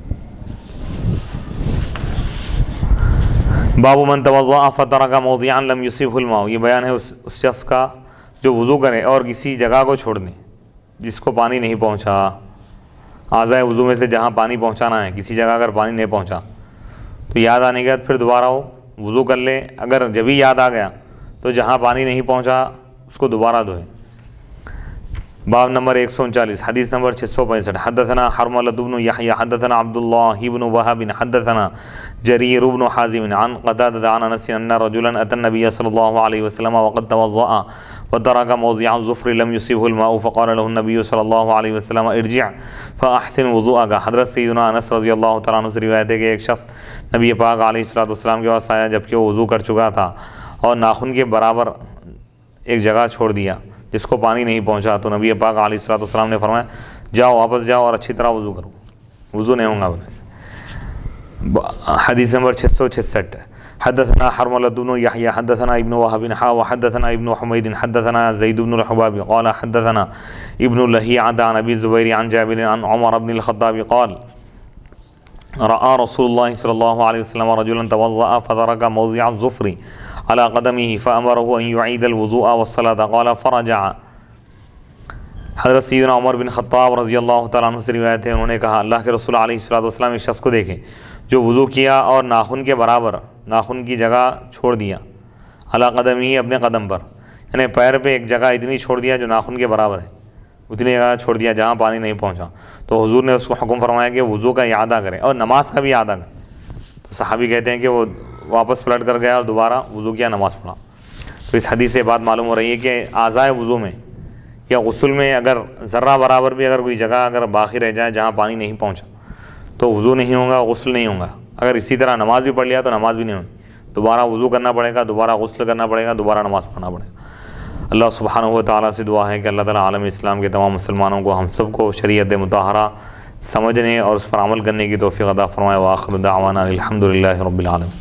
A: باب من توضأ فترک موضعا لم یصبه الماء، یہ بیان ہے اس شخص کا جو وضو کرے اور کسی جگہ کو چھوڑ دے جس کو پانی نہیں پہنچا. اعضائے وضو میں سے جہاں پانی پہنچانا ہے، کسی جگہ اگر پانی نہیں پہنچا تو یاد آنے کے بعد پھر دوبارہ وہ وضو کر لے. اگر جبھی یاد آ گیا تو جہاں پانی نہیں پہنچا اس کو دوبارہ دھوئے. باب نمبر 139، حدیث نمبر 665. حدثنا حرملة بن يحيى حدثنا عبد الله بن وهب حدثنا جرير بن حازم عن قتادة عن انس ان رجلا اتى النبي صلى الله عليه وسلم وقد توضأ وترك موضع الظفر لم يصبه الماء فقال له النبي صلى الله عليه وسلم ارجع فاحسن وضوءك. حضرت سیدنا انس رضی اللہ تعالیٰ عنہ سے روایت ہے کہ ایک شخص نبی پاک علیہ السلام کے پاس آیا جبکہ وہ وضو کر چکا تھا اور ناخن کے برابر ایک جگہ چھوڑ دیا جس کو پانی نہیں پہنچا. تو نبی پاک علیہ السلام نے فرمایا جاؤ واپس جاؤ اور اچھی طرح وضو کرو، وضو نہیں ہوں گا بولنے سے. حدیث نمبر 666. حدثنا حرملة بن يحيى حدثنا ابن وهب وحدثنا ابن حميد حدثنا زيد بن الحباب قال حدثنا ابن لهيعة عن ابي الزبير عن جابر عن عمر بن الخطاب قال رأى رسول الله صلى الله عليه وسلم رجلا توضأ فترك موضع الظفر على قدمه فأمره أن يعيد الوضوء والصلاة قال فرجع حضرت سیدنا عمر بن خطاب رضی اللہ تعالیٰ عنہ سے روایت ہے، انہوں نے کہا اللہ کے رسول علیہ الصلوۃ والسلام ایک شخص کو دیکھیں جو وضو کیا اور ناخن کے برابر ناخن کی جگہ چھوڑ دیا، علی قدمی اپنے قدم پر، یعنی پیر پہ ایک جگہ اتنی چھوڑ دیا جو ناخن کے برابر ہے، اتنی جگہ چھوڑ دیا جہاں پانی نہیں پہنچا، تو حضور نے اس کو حکم فرمایا کہ وضو کا اعادہ کرے اور نماز کا بھی اعادہ کرے۔ تو صحابی کہتے ہیں کہ وہ واپس پلٹ کر گیا اور دوبارہ وضو کیا، نماز پڑھا۔ تو اس حدیث سے بات معلوم ہو رہی ہے کہ اعضاء وضو میں یا غسل میں اگر ذرہ برابر بھی اگر کوئی جگہ اگر باقی رہ جائے جہاں پانی نہیں پہنچا تو وضو نہیں ہوگا، غسل نہیں ہوگا۔ اگر اسی طرح نماز بھی پڑھ لیا تو نماز بھی نہیں ہوگی، دوبارہ وضو کرنا پڑے گا، دوبارہ غسل کرنا پڑے گا، دوبارہ نماز پڑھنا پڑے گا۔ اللہ سبحانہ و تعالیٰ سے دعا ہے کہ اللہ تعالیٰ عالم اسلام کے تمام مسلمانوں کو، ہم سب کو شریعت مطہرہ سمجھنے اور اس پر عمل کرنے کی توفیق عطا فرمائے۔ وآخر دعوانا الحمد للہ رب العالمین۔